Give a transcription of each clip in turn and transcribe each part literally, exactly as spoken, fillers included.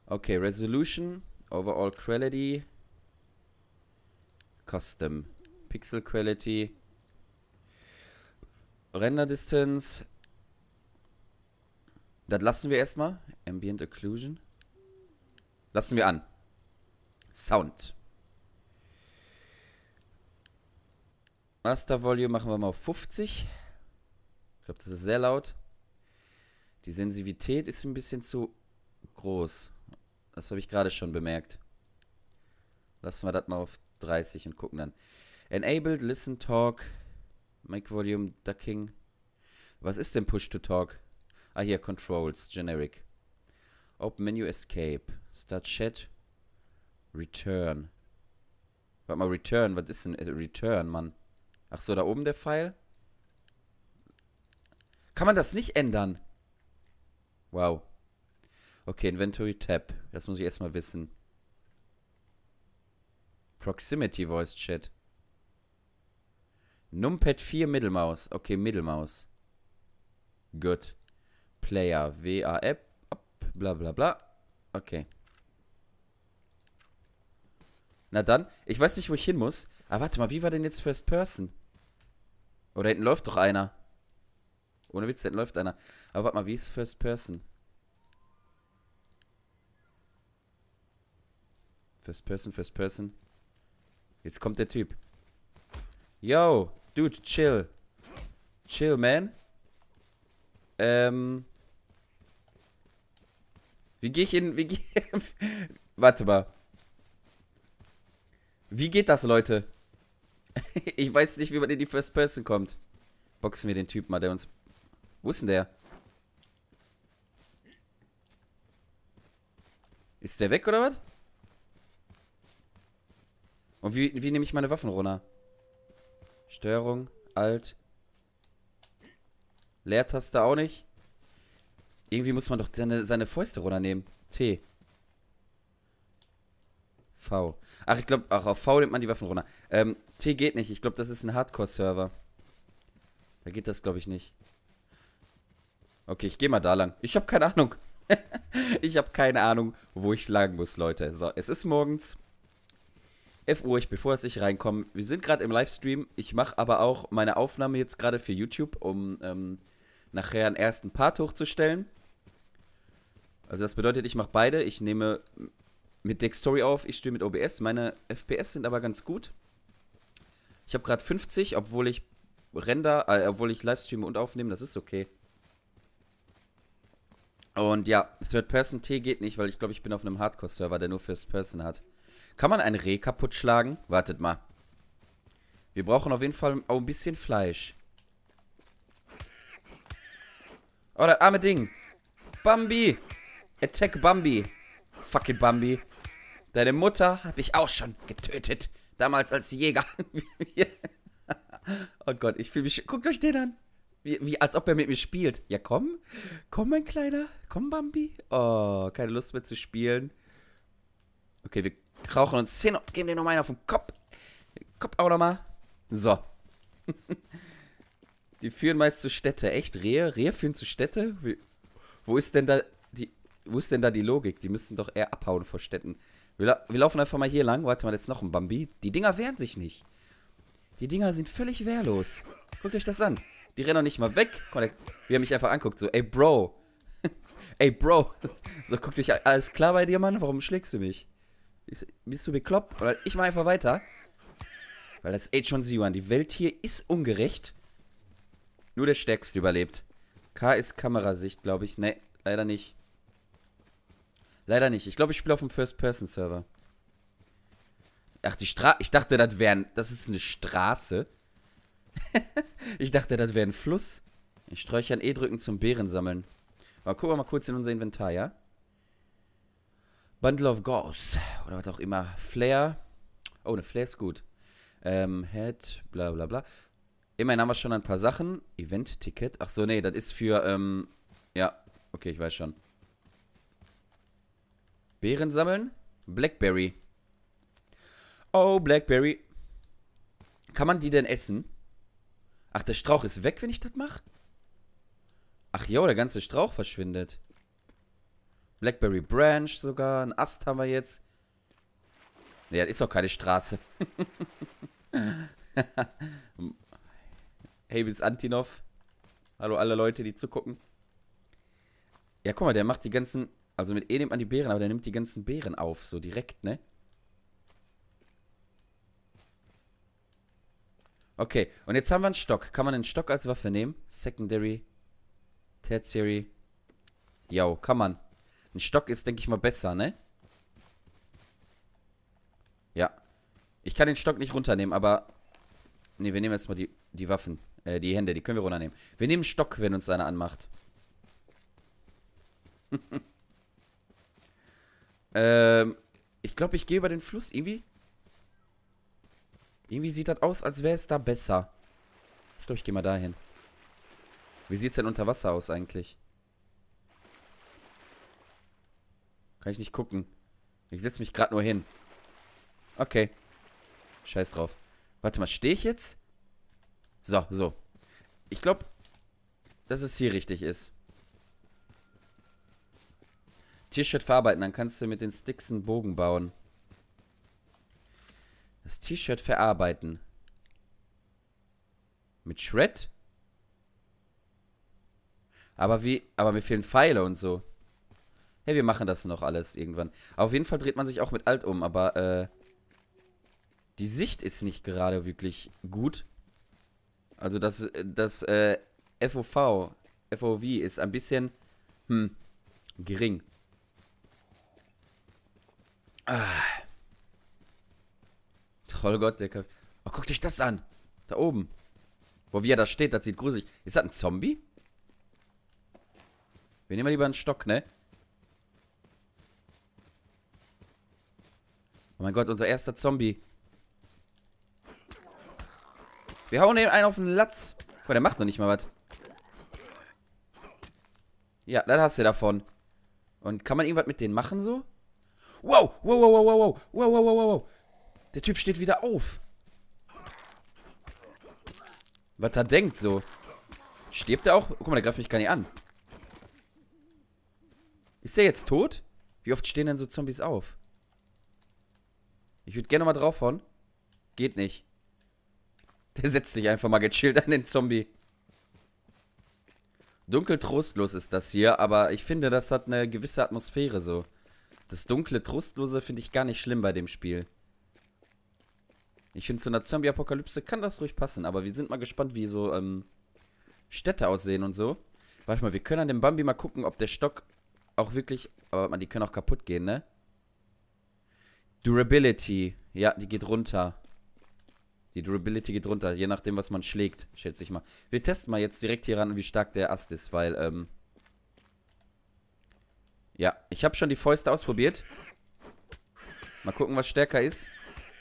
Okay, Resolution, Overall Quality, Custom, Pixel Quality, Render Distance. Das lassen wir erstmal. Ambient Occlusion. Lassen wir an. Sound. Master Volume machen wir mal auf fünfzig. Ich glaube, das ist sehr laut. Die Sensitivität ist ein bisschen zu groß. Das habe ich gerade schon bemerkt. Lassen wir das mal auf dreißig und gucken dann. Enabled, Listen, Talk, Mic Volume, Ducking. Was ist denn Push to Talk? Ah, hier, Controls, Generic. Open Menu, Escape. Start Chat. Return. Warte mal, Return. Was ist denn Return, Mann? Ach so, da oben der Pfeil? Kann man das nicht ändern? Wow. Okay, Inventory Tab. Das muss ich erstmal wissen. Proximity Voice Chat. Numpad vier Mittelmaus. Okay, Mittelmaus. Gut. Player. W A F. Bla bla bla. Okay. Na dann. Ich weiß nicht, wo ich hin muss. Aber warte mal, wie war denn jetzt First Person? Oder hinten läuft doch einer. Ohne Witz, hinten läuft einer. Aber warte mal, wie ist First Person? First Person, First Person. Jetzt kommt der Typ. Yo, dude, chill. Chill, man. Ähm. Wie gehe ich in. Wie geh, warte mal. Wie geht das, Leute? Ich weiß nicht, wie man in die First Person kommt. Boxen wir den Typ mal, der uns. Wo ist denn der? Ist der weg oder was? Und wie, wie nehme ich meine Waffen runter? Steuerung, Alt. Leertaste auch nicht. Irgendwie muss man doch seine, seine Fäuste runternehmen. T. V. Ach, ich glaube, ach, auf V nimmt man die Waffen runter. Ähm, T geht nicht. Ich glaube, das ist ein Hardcore-Server. Da geht das, glaube ich, nicht. Okay, ich gehe mal da lang. Ich habe keine Ahnung. Ich habe keine Ahnung, wo ich lang muss, Leute. So, es ist morgens elf Uhr, ich bevor ich reinkomme. Wir sind gerade im Livestream. Ich mache aber auch meine Aufnahme jetzt gerade für YouTube, um ähm, nachher einen ersten Part hochzustellen. Also das bedeutet, ich mache beide. Ich nehme mit Dextory auf, ich streame mit O B S. Meine F P S sind aber ganz gut. Ich habe gerade fünfzig, obwohl ich Render, äh, obwohl ich Livestreame und aufnehme. Das ist okay. Und ja, Third-Person-T geht nicht, weil ich glaube, ich bin auf einem Hardcore-Server, der nur First-Person hat. Kann man ein Reh kaputt schlagen? Wartet mal. Wir brauchen auf jeden Fall auch ein bisschen Fleisch. Oh, das arme Ding. Bambi. Attack Bambi. Fucking Bambi. Deine Mutter habe ich auch schon getötet. Damals als Jäger. Oh Gott, ich fühle mich... Guckt euch den an. Wie, wie, als ob er mit mir spielt. Ja, komm. Komm, mein Kleiner. Komm, Bambi. Oh, keine Lust mehr zu spielen. Okay, wir krauchen uns hin und geben dir nochmal einen auf den Kopf. Kopf auch nochmal. So. Die führen meist zu Städte. Echt? Rehe? Rehe führen zu Städte? Wie, wo ist denn da die... Wo ist denn da die Logik? Die müssten doch eher abhauen vor Städten. Wir, la wir laufen einfach mal hier lang. Warte mal, jetzt ist noch ein Bambi. Die Dinger wehren sich nicht. Die Dinger sind völlig wehrlos. Guckt euch das an. Die rennen doch nicht mal weg. Wie er mich einfach anguckt. So, ey, Bro. Ey, Bro. So, guck dich, alles klar bei dir, Mann? Warum schlägst du mich? Bist du bekloppt? Oder ich mach einfach weiter. Weil das ist H eins Z eins. Die Welt hier ist ungerecht. Nur der Stärkste überlebt. K ist Kamerasicht, glaube ich. Ne, leider nicht. Leider nicht. Ich glaube, ich spiele auf dem First-Person-Server. Ach, die Straße. Ich dachte, das wäre das ist eine Straße. Ich dachte, das wäre ein Fluss. Ich sträuche an E drücken zum Beeren sammeln. Aber gucken wir mal kurz in unser Inventar, ja? Bundle of Gauze. Oder was auch immer. Flare. Oh, eine Flare ist gut. Ähm, Head, bla bla bla. Immerhin haben wir schon ein paar Sachen. Event-Ticket. Ach so, nee, das ist für, ähm, ja. Okay, ich weiß schon. Beeren sammeln. Blackberry. Oh, Blackberry. Kann man die denn essen? Ach, der Strauch ist weg, wenn ich das mache? Ach jo, der ganze Strauch verschwindet. Blackberry Branch sogar. Ein Ast haben wir jetzt. Ne, das ist doch keine Straße. Hey, bis Antinov. Hallo alle Leute, die zugucken. Ja, guck mal, der macht die ganzen... Also mit E nimmt man die Beeren, aber der nimmt die ganzen Beeren auf. So direkt, ne? Okay, und jetzt haben wir einen Stock. Kann man einen Stock als Waffe nehmen? Secondary. Tertiary. Jo, kann man. Ein Stock ist, denke ich mal, besser, ne? Ja. Ich kann den Stock nicht runternehmen, aber... Ne, wir nehmen jetzt mal die, die Waffen. Äh, die Hände, die können wir runternehmen. Wir nehmen einen Stock, wenn uns einer anmacht. ähm, ich glaube, ich gehe über den Fluss. Irgendwie... Irgendwie sieht das aus, als wäre es da besser. Ich glaube, ich gehe mal dahin. Wie sieht es denn unter Wasser aus eigentlich? Kann ich nicht gucken. Ich setze mich gerade nur hin. Okay. Scheiß drauf. Warte mal, stehe ich jetzt? So, so. Ich glaube, dass es hier richtig ist. T-Shirt verarbeiten, dann kannst du mit den Sticks einen Bogen bauen. Das T-Shirt verarbeiten. Mit Shred? Aber wie, aber mir fehlen Pfeile und so. Hey, wir machen das noch alles irgendwann. Auf jeden Fall dreht man sich auch mit Alt um, aber äh, die Sicht ist nicht gerade wirklich gut. Also das, das äh, F O V, F O V ist ein bisschen, hm, gering. Ah. Trollgott, der Kaffee. Oh, guckt euch das an. Da oben. Wo wie er da steht, das sieht gruselig. Ist das ein Zombie? Wir nehmen mal lieber einen Stock, ne? Oh mein Gott, unser erster Zombie. Wir hauen den einen auf den Latz. Guck mal, der macht noch nicht mal was. Ja, das hast du davon. Und kann man irgendwas mit denen machen so? Wow, wow, wow, wow, wow, wow, wow, wow, wow. Der Typ steht wieder auf. Was er denkt so. Stirbt er auch? Guck mal, der greift mich gar nicht an. Ist der jetzt tot? Wie oft stehen denn so Zombies auf? Ich würde gerne mal draufhauen. Geht nicht. Der setzt sich einfach mal gechillt an den Zombie. Dunkel trostlos ist das hier, aber ich finde, das hat eine gewisse Atmosphäre so. Das dunkle Trostlose finde ich gar nicht schlimm bei dem Spiel. Ich finde, zu einer Zombie-Apokalypse kann das ruhig passen, aber wir sind mal gespannt, wie so ähm, Städte aussehen und so. Warte mal, wir können an dem Bambi mal gucken, ob der Stock auch wirklich... Aber man, die können auch kaputt gehen, ne? Durability. Ja, die geht runter. Die Durability geht runter, je nachdem, was man schlägt, schätze ich mal. Wir testen mal jetzt direkt hier ran, wie stark der Ast ist, weil, ähm... ja, ich habe schon die Fäuste ausprobiert. Mal gucken, was stärker ist.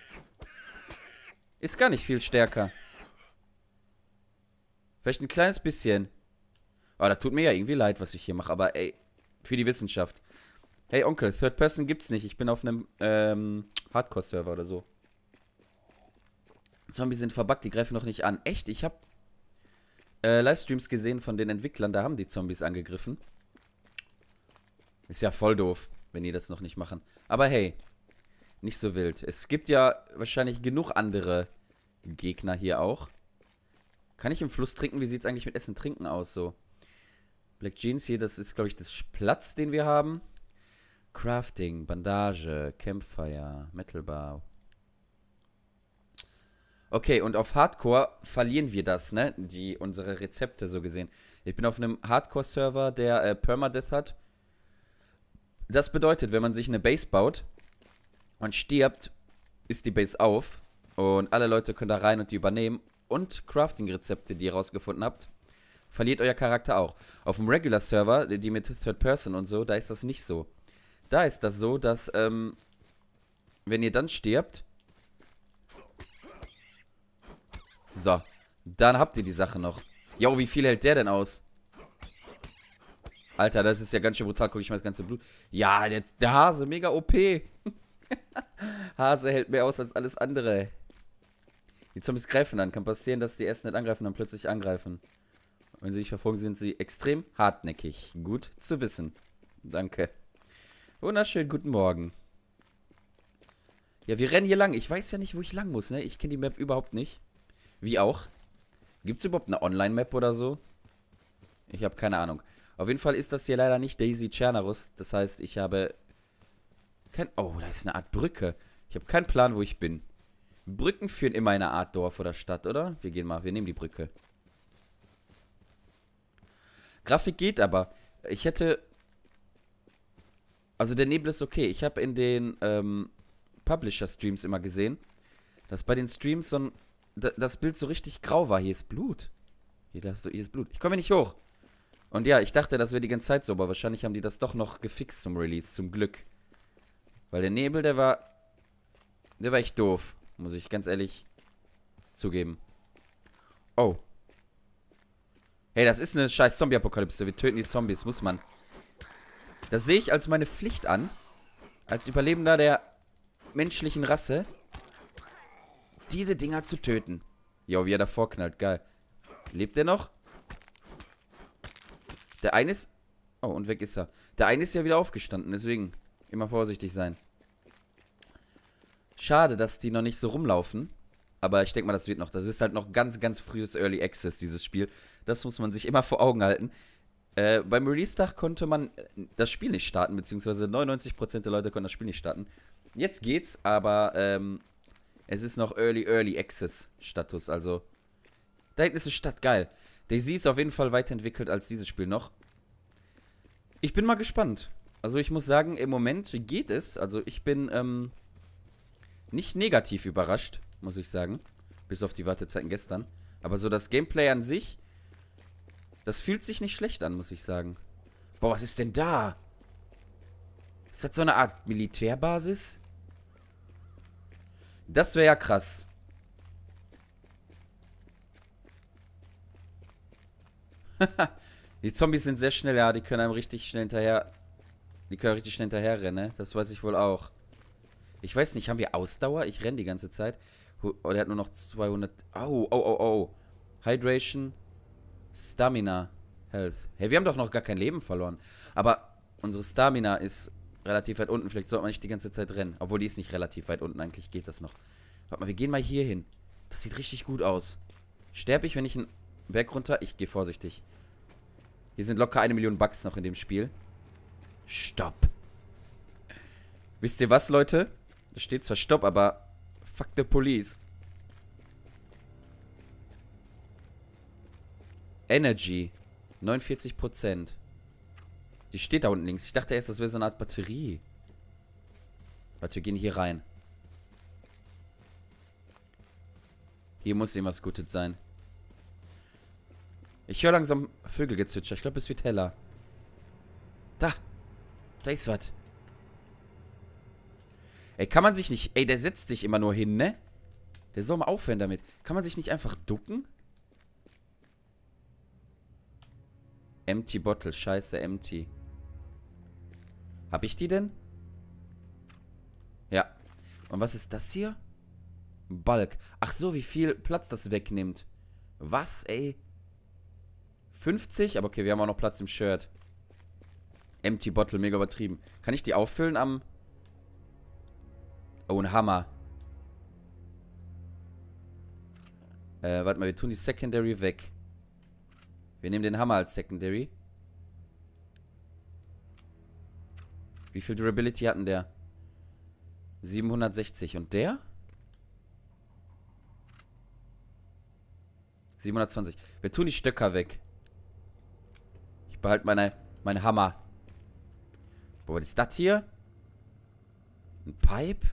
Ist gar nicht viel stärker. Vielleicht ein kleines bisschen. Aber das tut mir ja irgendwie leid, was ich hier mache. Aber ey, für die Wissenschaft. Hey Onkel, Third Person gibt's nicht. Ich bin auf einem ähm, Hardcore-Server oder so. Zombies sind verbuggt, die greifen noch nicht an. Echt? Ich habe äh, Livestreams gesehen von den Entwicklern, da haben die Zombies angegriffen. Ist ja voll doof, wenn die das noch nicht machen. Aber hey, nicht so wild. Es gibt ja wahrscheinlich genug andere Gegner hier auch. Kann ich im Fluss trinken? Wie sieht es eigentlich mit Essen trinken aus so? Black Jeans hier, das ist, glaube ich, das Platz, den wir haben. Crafting, Bandage, Campfire, Metal Bar. Okay, und auf Hardcore verlieren wir das, ne? Die, unsere Rezepte so gesehen. Ich bin auf einem Hardcore-Server, der äh, Permadeath hat. Das bedeutet, wenn man sich eine Base baut und stirbt, ist die Base auf. Und alle Leute können da rein und die übernehmen. Und Crafting-Rezepte, die ihr rausgefunden habt, verliert euer Charakter auch. Auf dem Regular-Server, die mit Third Person und so, da ist das nicht so. Da ist das so, dass, ähm, wenn ihr dann stirbt, so, dann habt ihr die Sache noch. Jo, wie viel hält der denn aus? Alter, das ist ja ganz schön brutal. Guck ich mal das ganze Blut. Ja, der, der Hase, mega O P. Hase hält mehr aus als alles andere. Die Zombies greifen an. Kann passieren, dass die erst nicht angreifen und dann plötzlich angreifen. Wenn sie nicht verfolgen, sind sie extrem hartnäckig. Gut zu wissen. Danke. Wunderschönen guten Morgen. Ja, wir rennen hier lang. Ich weiß ja nicht, wo ich lang muss, ne? Ich kenne die Map überhaupt nicht. Wie auch? Gibt es überhaupt eine Online-Map oder so? Ich habe keine Ahnung. Auf jeden Fall ist das hier leider nicht Daisy Czernarus. Das heißt, ich habe... Kein, oh, da ist eine Art Brücke. Ich habe keinen Plan, wo ich bin. Brücken führen immer in eine Art Dorf oder Stadt, oder? Wir gehen mal, wir nehmen die Brücke. Grafik geht aber. Ich hätte... Also der Nebel ist okay. Ich habe in den ähm, Publisher-Streams immer gesehen, dass bei den Streams so ein, das Bild so richtig grau war. Hier ist Blut. Hier, das, hier ist Blut. Ich komme nicht hoch. Und ja, ich dachte, das wäre die ganze Zeit so, aber wahrscheinlich haben die das doch noch gefixt zum Release, zum Glück. Weil der Nebel, der war... Der war echt doof, muss ich ganz ehrlich zugeben. Oh. Hey, das ist eine scheiß Zombie-Apokalypse. Wir töten die Zombies, muss man. Das sehe ich als meine Pflicht an. Als Überlebender der menschlichen Rasse. Diese Dinger zu töten. Jo, wie er davor knallt. Geil. Lebt der noch? Der eine ist... Oh, und weg ist er. Der eine ist ja wieder aufgestanden, deswegen immer vorsichtig sein. Schade, dass die noch nicht so rumlaufen. Aber ich denke mal, das wird noch. Das ist halt noch ganz, ganz frühes Early Access, dieses Spiel. Das muss man sich immer vor Augen halten. Äh, beim Release-Tag konnte man das Spiel nicht starten, beziehungsweise neunundneunzig Prozent der Leute konnten das Spiel nicht starten. Jetzt geht's, aber ähm, es ist noch Early, Early Access-Status, also da hinten ist eine Stadt, geil. Daisy ist auf jeden Fall weiterentwickelt als dieses Spiel noch. Ich bin mal gespannt. Also ich muss sagen, im Moment geht es, also ich bin ähm, nicht negativ überrascht, muss ich sagen, bis auf die Wartezeiten gestern. Aber so das Gameplay an sich... Das fühlt sich nicht schlecht an, muss ich sagen. Boah, was ist denn da? Ist das so eine Art Militärbasis? Das wäre ja krass. Die Zombies sind sehr schnell, ja. Die können einem richtig schnell hinterher... Die können richtig schnell hinterher rennen, ne? Das weiß ich wohl auch. Ich weiß nicht, haben wir Ausdauer? Ich renne die ganze Zeit. Oh, der hat nur noch zweihundert... Oh, oh, oh, oh. Hydration... Stamina, Health. Hey, wir haben doch noch gar kein Leben verloren. Aber unsere Stamina ist relativ weit unten. Vielleicht sollte man nicht die ganze Zeit rennen. Obwohl, die ist nicht relativ weit unten. Eigentlich geht das noch. Warte mal, wir gehen mal hier hin. Das sieht richtig gut aus. Sterbe ich, wenn ich einen Berg runter? Ich gehe vorsichtig. Hier sind locker eine Million Bugs noch in dem Spiel. Stopp. Wisst ihr was, Leute? Da steht zwar Stopp, aber fuck the police. Energy. neunundvierzig Prozent. Die steht da unten links. Ich dachte erst, das wäre so eine Art Batterie. Warte, wir gehen hier rein. Hier muss irgendwas Gutes sein. Ich höre langsam Vögelgezwitscher. Ich glaube, es wird heller. Da. Da ist was. Ey, kann man sich nicht... Ey, der setzt sich immer nur hin, ne? Der soll mal aufhören damit. Kann man sich nicht einfach ducken? Empty Bottle. Scheiße, empty. Hab ich die denn? Ja. Und was ist das hier? Bulk. Ach so, wie viel Platz das wegnimmt. Was, ey? fünfzig? Aber okay, wir haben auch noch Platz im Shirt. Empty Bottle, mega übertrieben. Kann ich die auffüllen am... Oh, ein Hammer. Äh, warte mal, wir tun die Secondary weg. Wir nehmen den Hammer als Secondary. Wie viel Durability hatten der? siebenhundertsechzig. Und der? siebenhundertzwanzig. Wir tun die Stöcker weg. Ich behalte meine, meinen Hammer. Boah, was ist das hier? Ein Pipe?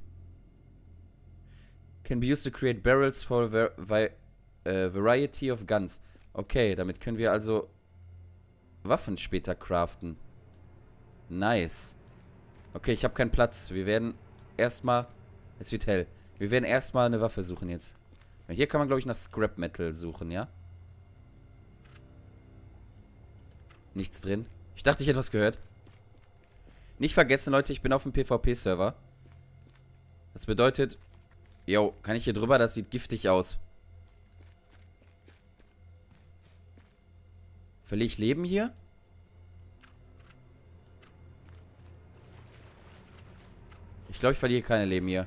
Can be used to create barrels for a var vi uh, variety of guns. Okay, damit können wir also Waffen später craften. Nice. Okay, ich habe keinen Platz. Wir werden erstmal... Es wird hell. Wir werden erstmal eine Waffe suchen jetzt. Hier kann man, glaube ich, nach Scrap Metal suchen, ja? Nichts drin. Ich dachte, ich hätte was gehört. Nicht vergessen, Leute, ich bin auf dem PvP-Server. Das bedeutet... Yo, kann ich hier drüber? Das sieht giftig aus. Verliere ich Leben hier? Ich glaube, ich verliere keine Leben hier.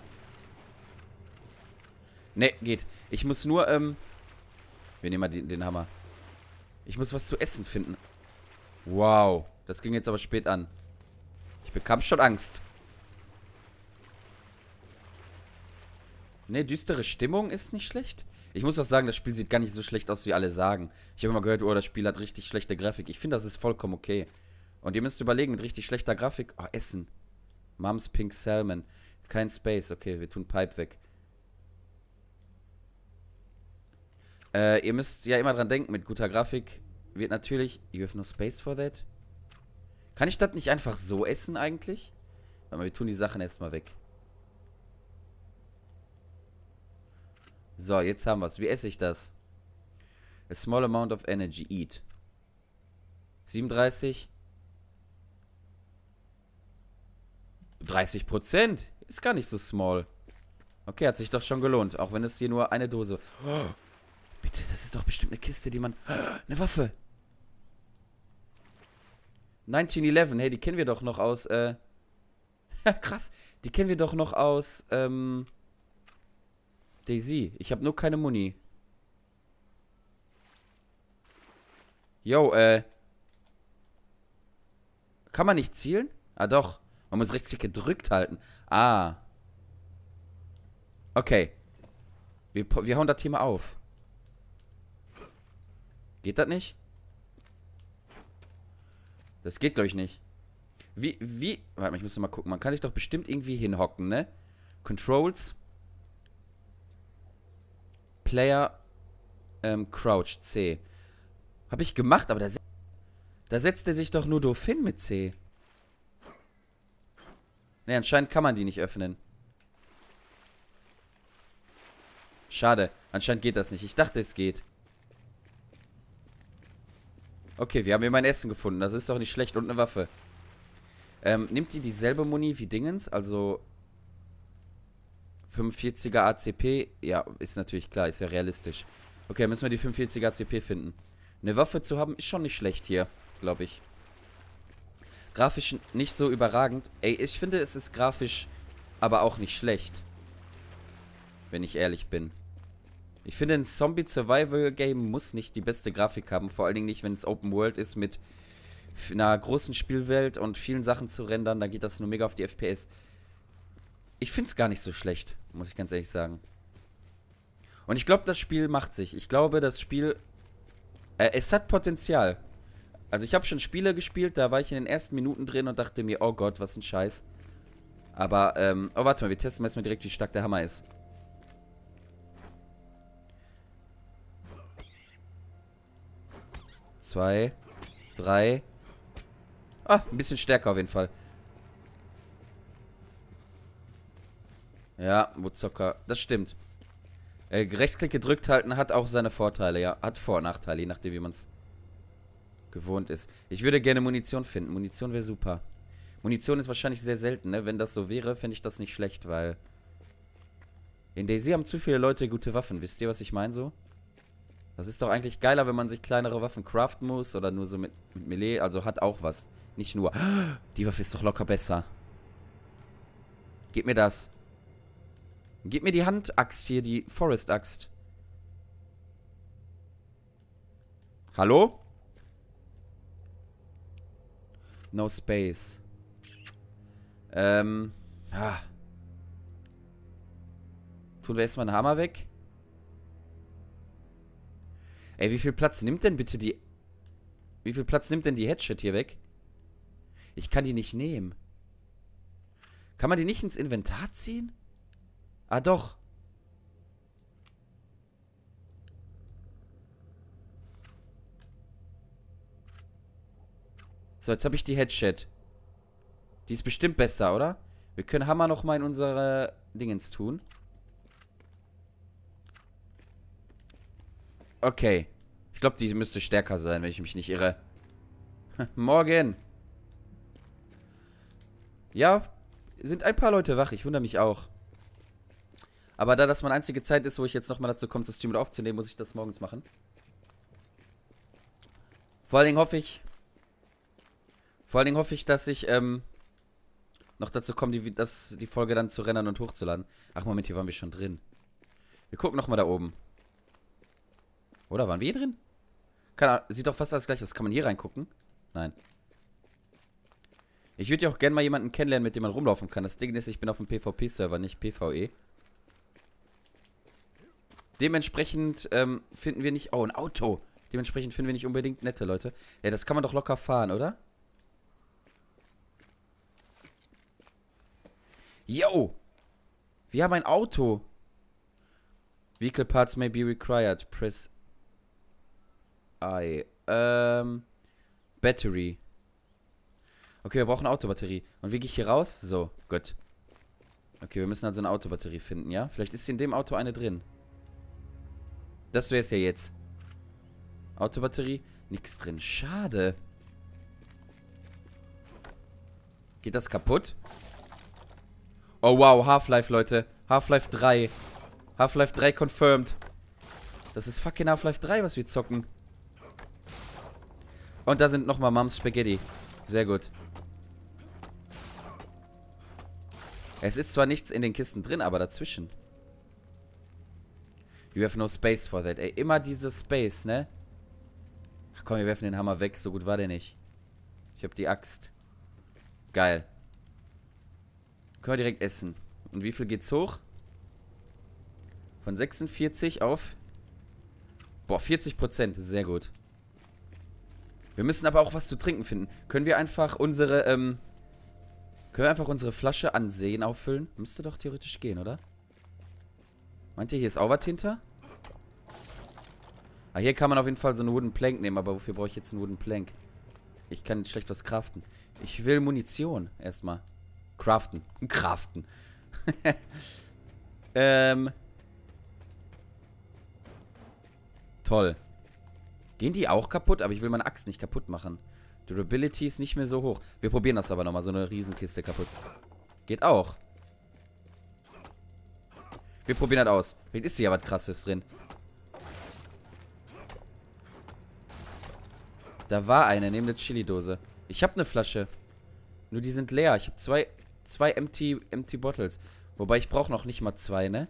Ne, geht. Ich muss nur, ähm... Wir nehmen mal den, den Hammer. Ich muss was zu essen finden. Wow. Das ging jetzt aber spät an. Ich bekam schon Angst. Ne, düstere Stimmung ist nicht schlecht. Ich muss auch sagen, das Spiel sieht gar nicht so schlecht aus, wie alle sagen. Ich habe immer gehört, oh, das Spiel hat richtig schlechte Grafik. Ich finde, das ist vollkommen okay. Und ihr müsst überlegen, mit richtig schlechter Grafik... Oh, Essen. Mom's Pink Salmon. Kein Space. Okay, wir tun Pipe weg. Äh, ihr müsst ja immer dran denken, mit guter Grafik wird natürlich... You have no space for that? Kann ich das nicht einfach so essen eigentlich? Warte mal, wir tun die Sachen erstmal weg. So, jetzt haben wir es. Wie esse ich das? A small amount of energy. Eat. siebenunddreißig. dreißig Prozent. Ist gar nicht so small. Okay, hat sich doch schon gelohnt. Auch wenn es hier nur eine Dose... Oh, bitte, das ist doch bestimmt eine Kiste, die man... Eine Waffe. neunzehnhundertelf. Hey, die kennen wir doch noch aus... Äh krass. Die kennen wir doch noch aus... Ähm... Daisy. Ich habe nur keine Muni. Yo, äh... Kann man nicht zielen? Ah, doch. Man muss Rechtsklick gedrückt halten. Ah. Okay. Wir, wir hauen das Thema auf. Geht das nicht? Das geht, glaube ich, nicht. Wie, wie... Warte mal, ich muss mal gucken. Man kann sich doch bestimmt irgendwie hinhocken, ne? Controls. Player. Ähm, Crouch. C. Habe ich gemacht, aber da, se da setzt er sich doch nur doof hin mit C. Ne, anscheinend kann man die nicht öffnen. Schade. Anscheinend geht das nicht. Ich dachte, es geht. Okay, wir haben hier mein Essen gefunden. Das ist doch nicht schlecht. Und eine Waffe. Ähm, nimmt die dieselbe Muni wie Dingens? Also fünfundvierziger A C P? Ja, ist natürlich klar. Ist ja realistisch. Okay, müssen wir die fünfundvierziger A C P finden. Eine Waffe zu haben, ist schon nicht schlecht hier, glaube ich. Grafisch nicht so überragend. Ey, ich finde, es ist grafisch aber auch nicht schlecht. Wenn ich ehrlich bin. Ich finde, ein Zombie-Survival-Game muss nicht die beste Grafik haben. Vor allen Dingen nicht, wenn es Open World ist mit einer großen Spielwelt und vielen Sachen zu rendern. Da geht das nur mega auf die F P S. Ich finde es gar nicht so schlecht, muss ich ganz ehrlich sagen. Und ich glaube, das Spiel macht sich. Ich glaube, das Spiel... Äh, es hat Potenzial. Also ich habe schon Spiele gespielt, da war ich in den ersten Minuten drin und dachte mir, oh Gott, was ein Scheiß. Aber, ähm... Oh, warte mal, wir testen erstmal direkt, wie stark der Hammer ist. Zwei. Drei. Ah, ein bisschen stärker auf jeden Fall. Ja, Woodzocker. Das stimmt. Äh, Rechtsklick gedrückt halten hat auch seine Vorteile, ja. Hat Vor- und Nachteile, je nachdem, wie man es gewohnt ist. Ich würde gerne Munition finden. Munition wäre super. Munition ist wahrscheinlich sehr selten, ne? Wenn das so wäre, fände ich das nicht schlecht, weil... In Daisy haben zu viele Leute gute Waffen. Wisst ihr, was ich meine so? Das ist doch eigentlich geiler, wenn man sich kleinere Waffen craften muss oder nur so mit, mit Melee. Also hat auch was. Nicht nur... Die Waffe ist doch locker besser. Gib mir das. Gib mir die Handaxt hier, die Forest-Axt. Hallo? No space. Ähm. Ah. Tun wir erstmal einen Hammer weg. Ey, wie viel Platz nimmt denn bitte die... Wie viel Platz nimmt denn die Headshot hier weg? Ich kann die nicht nehmen. Kann man die nicht ins Inventar ziehen? Ah, doch. So, jetzt habe ich die Headshot. Die ist bestimmt besser, oder? Wir können Hammer noch mal in unsere Dingens tun. Okay. Ich glaube, die müsste stärker sein, wenn ich mich nicht irre. Morgen. Ja, sind ein paar Leute wach. Ich wundere mich auch. Aber da das meine einzige Zeit ist, wo ich jetzt nochmal dazu komme, das Stream aufzunehmen, muss ich das morgens machen. Vor allen Dingen hoffe ich... Vor allen Dingen hoffe ich, dass ich, ähm... noch dazu kommen, die, das, die Folge dann zu rendern und hochzuladen. Ach, Moment, hier waren wir schon drin. Wir gucken nochmal da oben. Oder, waren wir hier drin? Keine Ahnung, sieht doch fast alles gleich aus. Kann man hier reingucken? Nein. Ich würde ja auch gerne mal jemanden kennenlernen, mit dem man rumlaufen kann. Das Ding ist, ich bin auf dem PvP-Server, nicht PvE. Dementsprechend ähm, finden wir nicht... Oh, ein Auto. Dementsprechend finden wir nicht unbedingt nette Leute. Ja, das kann man doch locker fahren, oder? Yo! Wir haben ein Auto. Vehicle parts may be required. Press I. Ähm... Battery. Okay, wir brauchen eine Autobatterie. Und wie gehe ich hier raus? So, gut. Okay, wir müssen also eine Autobatterie finden, ja? Vielleicht ist hier in dem Auto eine drin. Das wäre es ja jetzt. Autobatterie, nix drin. Schade. Geht das kaputt? Oh wow, Half-Life, Leute. Half-Life drei. Half-Life drei confirmed. Das ist fucking Half-Life drei, was wir zocken. Und da sind nochmal Mums Spaghetti. Sehr gut. Es ist zwar nichts in den Kisten drin, aber dazwischen. You have no space for that. Ey, immer dieses Space, ne? Ach komm, wir werfen den Hammer weg. So gut war der nicht. Ich hab die Axt. Geil. Können wir direkt essen. Und wie viel geht's hoch? Von sechsundvierzig auf... Boah, vierzig Prozent. Sehr gut. Wir müssen aber auch was zu trinken finden. Können wir einfach unsere, ähm... Können wir einfach unsere Flasche an Seen auffüllen? Müsste doch theoretisch gehen, oder? Meint ihr, hier ist auch was hinter? Ah, hier kann man auf jeden Fall so einen Wooden Plank nehmen. Aber wofür brauche ich jetzt einen Wooden Plank? Ich kann jetzt schlecht was craften. Ich will Munition erstmal. Craften. Craften. ähm. Toll. Gehen die auch kaputt? Aber ich will meine Axt nicht kaputt machen. Durability ist nicht mehr so hoch. Wir probieren das aber nochmal. So eine Riesenkiste kaputt. Geht auch. Wir probieren das aus. Vielleicht ist hier ja was Krasses drin. Da war eine. Neben der Chili-Dose. Ich habe eine Flasche. Nur die sind leer. Ich habe zwei, zwei empty, empty Bottles. Wobei ich brauche noch nicht mal zwei, ne?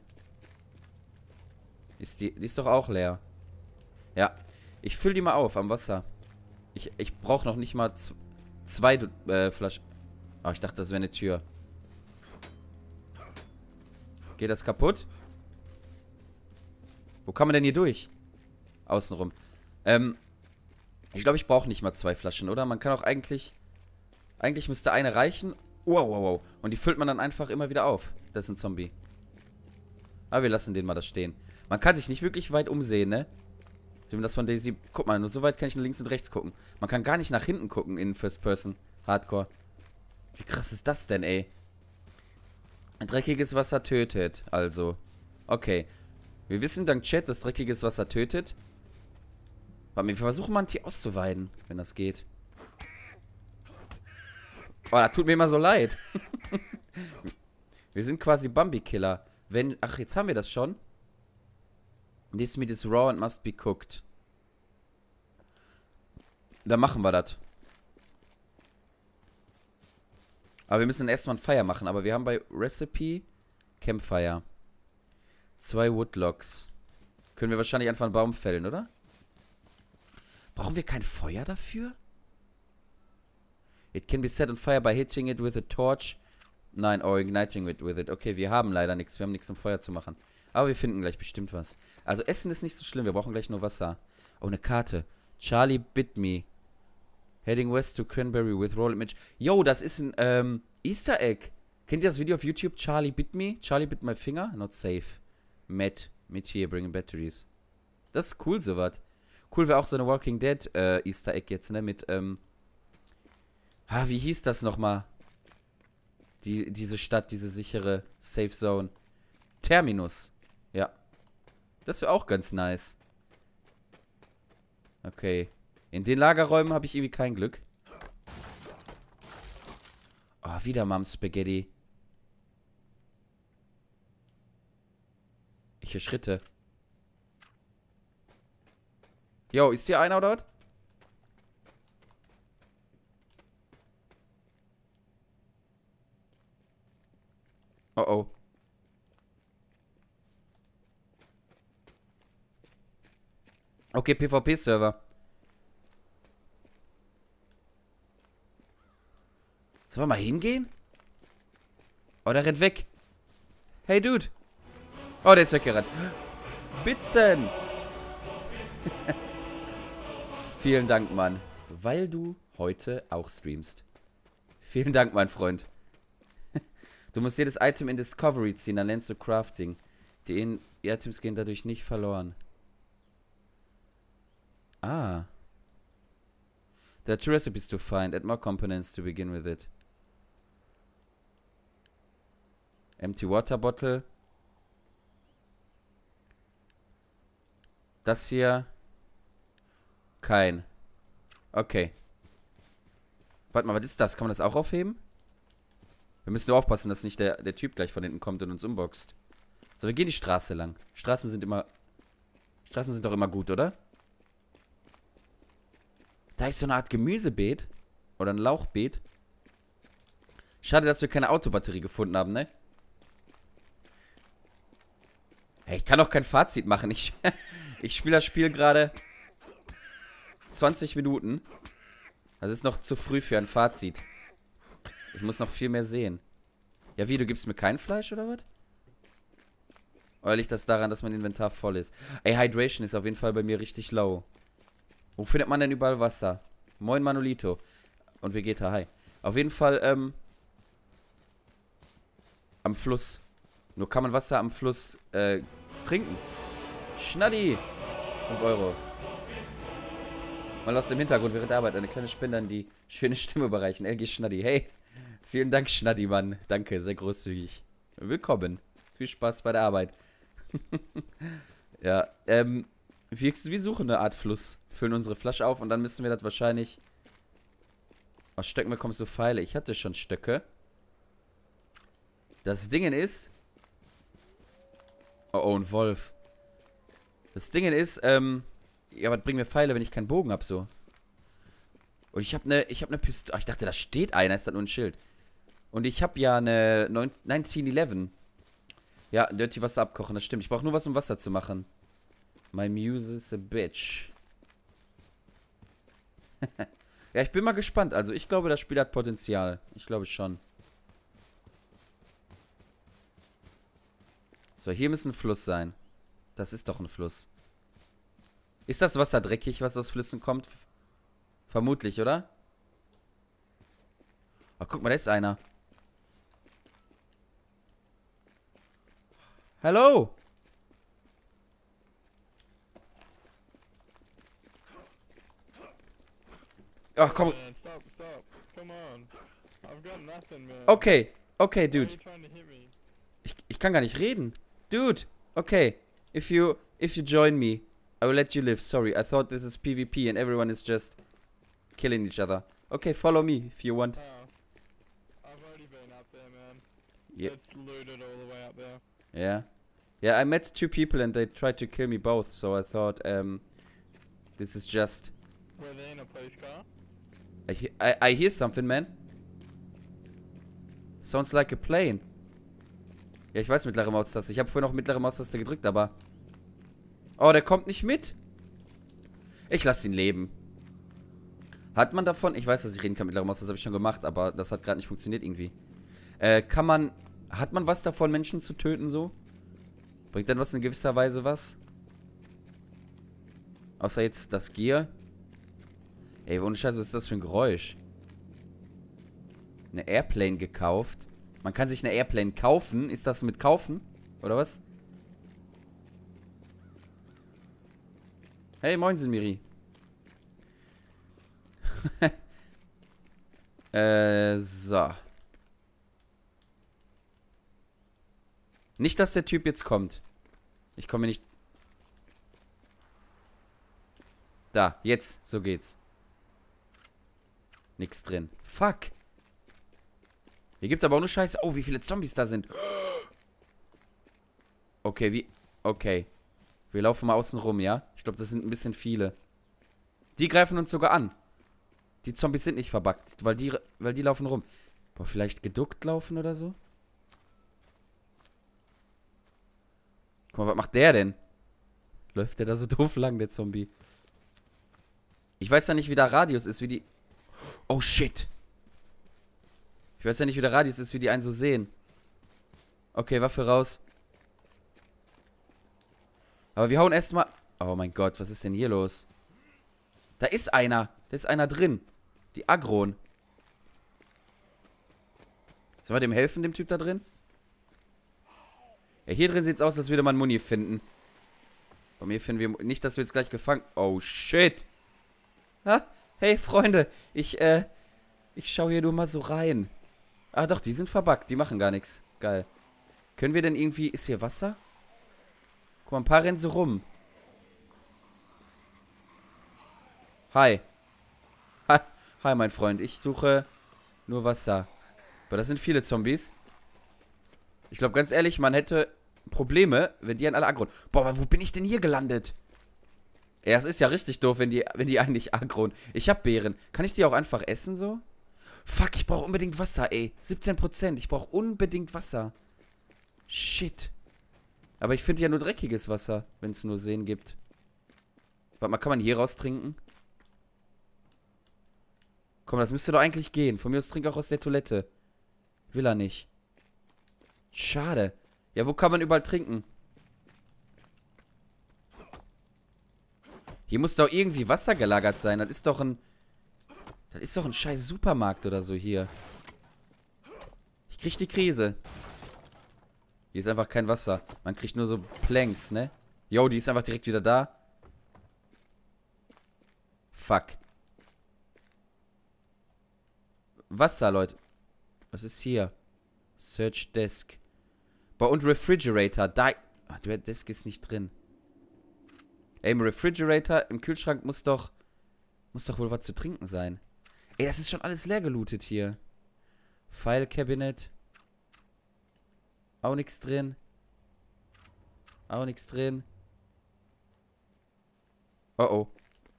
Ist die, die ist doch auch leer. Ja. Ich fülle die mal auf am Wasser. Ich, ich brauche noch nicht mal zwei äh, Flaschen. Oh, ich dachte, das wäre eine Tür. Geht das kaputt? Wo kann man denn hier durch? Außenrum. Ähm, ich glaube, ich brauche nicht mal zwei Flaschen, oder? Man kann auch eigentlich... Eigentlich müsste eine reichen. Wow, wow, wow. Und die füllt man dann einfach immer wieder auf. Das ist ein Zombie. Aber wir lassen den mal da stehen. Man kann sich nicht wirklich weit umsehen, ne? Sehen wir das von Daisy? Guck mal, nur so weit kann ich nach links und rechts gucken. Man kann gar nicht nach hinten gucken in First Person. Hardcore. Wie krass ist das denn, ey? Dreckiges Wasser tötet, also. Okay. Wir wissen dank Chat, dass dreckiges Wasser tötet. Warte, wir versuchen mal ein Tier auszuweiden, wenn das geht. Oh, das tut mir immer so leid. Wir sind quasi Bambi-Killer. Wenn. Ach, jetzt haben wir das schon. This meat is raw and must be cooked. Dann machen wir das. Aber wir müssen erstmal ein Feuer machen. Aber wir haben bei Recipe Campfire zwei Woodlogs. Können wir wahrscheinlich einfach einen Baum fällen, oder? Brauchen wir kein Feuer dafür? It can be set on fire by hitting it with a torch. Nein, or igniting it with it. Okay, wir haben leider nichts. Wir haben nichts, um Feuer zu machen. Aber wir finden gleich bestimmt was. Also Essen ist nicht so schlimm. Wir brauchen gleich nur Wasser. Oh, eine Karte. Charlie bit me. Heading west to Cranberry with roll image. Yo, das ist ein ähm, Easter Egg. Kennt ihr das Video auf YouTube? Charlie bit me? Charlie bit my finger? Not safe. Matt. Mit hier, bringing batteries. Das ist cool, sowas. Cool wäre auch so eine Walking Dead äh, Easter Egg jetzt, ne? Mit, ähm... Ah, wie hieß das nochmal? Die, diese Stadt, diese sichere Safe Zone. Terminus. Ja. Das wäre auch ganz nice. Okay. In den Lagerräumen habe ich irgendwie kein Glück. Oh, wieder Mums Spaghetti. Ich höre Schritte. Yo, ist hier einer oder was? Oh oh. Okay, PvP-Server. Sollen wir mal hingehen? Oh, der rennt weg. Hey, Dude. Oh, der ist weggerannt. Bitzen. Vielen Dank, Mann. Weil du heute auch streamst. Vielen Dank, mein Freund. Du musst jedes Item in Discovery ziehen, dann lernst du Crafting. Die in Items gehen dadurch nicht verloren. Ah. There are two recipes to find. Add more components to begin with it. Empty water bottle. Das hier. Kein. Okay. Warte mal, was ist das? Kann man das auch aufheben? Wir müssen nur aufpassen, dass nicht der, der Typ gleich von hinten kommt und uns unboxt. So, wir gehen die Straße lang. Straßen sind immer... Straßen sind doch immer gut, oder? Da ist so eine Art Gemüsebeet. Oder ein Lauchbeet. Schade, dass wir keine Autobatterie gefunden haben, ne? Hey, ich kann auch kein Fazit machen. Ich, ich spiele das Spiel gerade zwanzig Minuten. Das ist noch zu früh für ein Fazit. Ich muss noch viel mehr sehen. Ja, wie, du gibst mir kein Fleisch, oder was? Oder liegt das daran, dass mein Inventar voll ist? Ey, Hydration ist auf jeden Fall bei mir richtig low. Wo findet man denn überall Wasser? Moin, Manolito. Und Vegeta, hi. Auf jeden Fall, ähm... am Fluss. Nur kann man Wasser am Fluss, äh, trinken. Schnaddi! fünf Euro. Mal aus dem Hintergrund während der Arbeit eine kleine Spende an die schöne Stimme überreichen. L G Schnaddi. Hey, vielen Dank, Schnaddi, Mann. Danke, sehr großzügig. Willkommen. Viel Spaß bei der Arbeit. Ja, ähm, wir, wir suchen eine Art Fluss. Füllen unsere Flasche auf und dann müssen wir das wahrscheinlich... Aus Stöcken bekommst du Pfeile. Ich hatte schon Stöcke. Das Ding ist... Oh, oh, ein Wolf. Das Ding ist, ähm... Ja, was bringen mir Pfeile, wenn ich keinen Bogen habe, so? Und ich habe eine, ich habe eine Pistole. Ich dachte, da steht einer, ist das nur ein Schild. Und ich habe ja eine neunzehn elf. Ja, Dirty Wasser abkochen, das stimmt. Ich brauche nur was, um Wasser zu machen. My muse is a bitch. Ja, ich bin mal gespannt. Also, ich glaube, das Spiel hat Potenzial. Ich glaube schon. So, hier muss ein Fluss sein. Das ist doch ein Fluss. Ist das Wasser dreckig, was aus Flüssen kommt? Vermutlich, oder? Oh, guck mal, da ist einer. Hallo? Ach, komm. Okay, okay, Dude. Ich, ich kann gar nicht reden. Dude, okay. If you, if you join me, I will let you live. Sorry, I thought this is PvP and everyone is just killing each other. Okay, follow me if you want. Oh, I've already been up there, man. Yeah. It's looted all the way up there. Yeah. Yeah, I met two people and they tried to kill me both, so I thought, um, this is just... Were they in a police car? I, he I, I hear something, man. Sounds like a plane. Ja, ich weiß mittlere Maustaste. Ich habe vorhin noch mittlere Maustaste gedrückt, aber... Oh, der kommt nicht mit. Ich lasse ihn leben. Hat man davon... Ich weiß, dass ich reden kann mit mittlere Maustaste, das habe ich schon gemacht, aber das hat gerade nicht funktioniert irgendwie. Äh, kann man... Hat man was davon, Menschen zu töten so? Bringt dann was in gewisser Weise was? Außer jetzt das Gear. Ey, ohne Scheiß, was ist das für ein Geräusch? Eine Airplane gekauft. Man kann sich eine Airplane kaufen. Ist das mit kaufen? Oder was? Hey, moin, Miri. äh, so. Nicht, dass der Typ jetzt kommt. Ich komme nicht... Da, jetzt, so geht's. Nix drin. Fuck. Hier gibt's aber auch nur Scheiße. Oh, wie viele Zombies da sind. Okay, wie... Okay. Wir laufen mal außen rum, ja? Ich glaube, das sind ein bisschen viele. Die greifen uns sogar an. Die Zombies sind nicht verbuggt, weil die, weil die laufen rum. Boah, vielleicht geduckt laufen oder so? Guck mal, was macht der denn? Läuft der da so doof lang, der Zombie? Ich weiß ja nicht, wie der Radius ist, wie die... Oh, shit. Ich weiß ja nicht, wie der Radius ist, wie die einen so sehen. Okay, Waffe raus. Aber wir hauen erstmal... Oh mein Gott, was ist denn hier los? Da ist einer. Da ist einer drin. Die Agron. Sollen wir dem helfen, dem Typ da drin? Ja, hier drin sieht es aus, als würde man Muni finden. Bei mir finden wir... Nicht, dass wir jetzt gleich gefangen... Oh, shit. Ha? Hey, Freunde. Ich, äh... Ich schaue hier nur mal so rein. Ah, doch, die sind verbuggt. Die machen gar nichts. Geil. Können wir denn irgendwie... Ist hier Wasser? Guck mal, ein paar rennen so rum. Hi. Hi, Hi, mein Freund. Ich suche nur Wasser. Aber das sind viele Zombies. Ich glaube, ganz ehrlich, man hätte Probleme, wenn die an alle aggro. Boah, aber wo bin ich denn hier gelandet? Ja, es ist ja richtig doof, wenn die, wenn die eigentlich aggro. Ich habe Beeren. Kann ich die auch einfach essen so? Fuck, ich brauche unbedingt Wasser, ey. siebzehn Prozent. Ich brauche unbedingt Wasser. Shit. Aber ich finde ja nur dreckiges Wasser, wenn es nur Seen gibt. Warte mal, kann man hier raus trinken? Komm, das müsste doch eigentlich gehen. Von mir aus trink auch aus der Toilette. Will er nicht. Schade. Ja, wo kann man überall trinken? Hier muss doch irgendwie Wasser gelagert sein. Das ist doch ein... Das ist doch ein scheiß Supermarkt oder so hier. Ich krieg die Krise. Hier ist einfach kein Wasser. Man kriegt nur so Planks, ne? Jo, die ist einfach direkt wieder da. Fuck. Wasser, Leute. Was ist hier? Search Desk. Boah, und Refrigerator. Da. Ach, der Desk ist nicht drin. Ey, im Refrigerator, im Kühlschrank muss doch. Muss doch wohl was zu trinken sein. Ey, das ist schon alles leer gelootet hier. File Cabinet. Auch nichts drin. Auch nichts drin. Oh oh.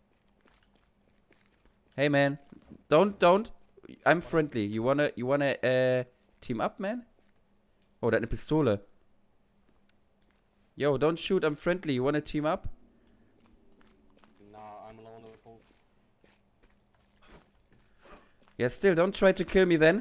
Hey man. Don't, don't. I'm friendly. You wanna, you wanna, äh, team up, man? Oh, der hat eine Pistole. Yo, don't shoot, I'm friendly. You wanna team up? Nah, I'm alone. Yeah, still, don't try to kill me then.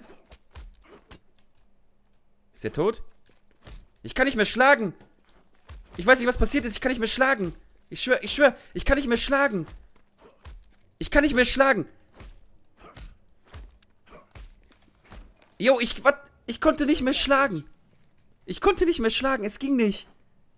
Ist der tot? Ich kann nicht mehr schlagen. Ich weiß nicht, was passiert ist. Ich kann nicht mehr schlagen. Ich schwör, ich schwör, ich kann nicht mehr schlagen. Ich kann nicht mehr schlagen. Jo, ich, was? Ich konnte nicht mehr schlagen. Ich konnte nicht mehr schlagen. Es ging nicht.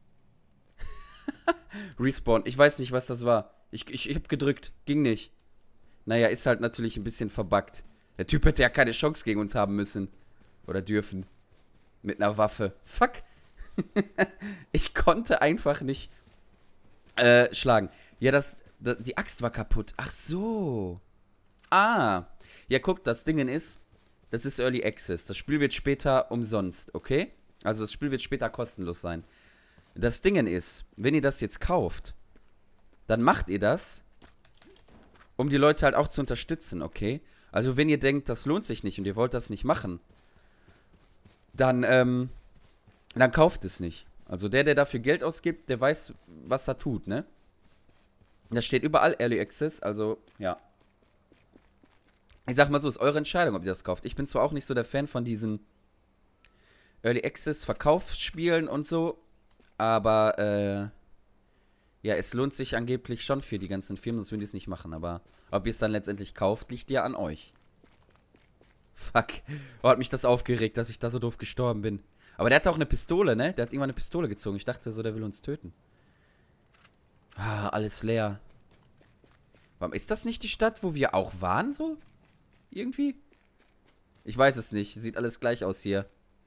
Respawn. Ich weiß nicht, was das war. Ich, ich, ich hab gedrückt. Ging nicht. Naja, ist halt natürlich ein bisschen verbuggt. Der Typ hätte ja keine Chance gegen uns haben müssen. Oder dürfen. Mit einer Waffe. Fuck. Ich konnte einfach nicht äh, schlagen. Ja, das, das, die Axt war kaputt. Ach so. Ah. Ja, guck, das Ding ist, das ist Early Access. Das Spiel wird später umsonst, okay? Also das Spiel wird später kostenlos sein. Das Ding ist, wenn ihr das jetzt kauft, dann macht ihr das, um die Leute halt auch zu unterstützen, okay? Also wenn ihr denkt, das lohnt sich nicht und ihr wollt das nicht machen, dann, ähm, dann kauft es nicht. Also der, der dafür Geld ausgibt, der weiß, was er tut, ne? Das steht überall Early Access, also, ja. Ich sag mal so, ist eure Entscheidung, ob ihr das kauft. Ich bin zwar auch nicht so der Fan von diesen Early Access Verkaufsspielen und so, aber, äh, ja, es lohnt sich angeblich schon für die ganzen Firmen, sonst würden die es nicht machen, aber ob ihr es dann letztendlich kauft, liegt ja an euch. Fuck. Oh, hat mich das aufgeregt, dass ich da so doof gestorben bin. Aber der hatte auch eine Pistole, ne? Der hat irgendwann eine Pistole gezogen. Ich dachte so, der will uns töten. Ah, alles leer. Warum ist das nicht die Stadt, wo wir auch waren, so? Irgendwie? Ich weiß es nicht. Sieht alles gleich aus hier.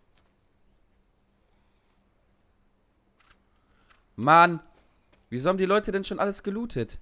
Mann. Wieso haben die Leute denn schon alles gelootet?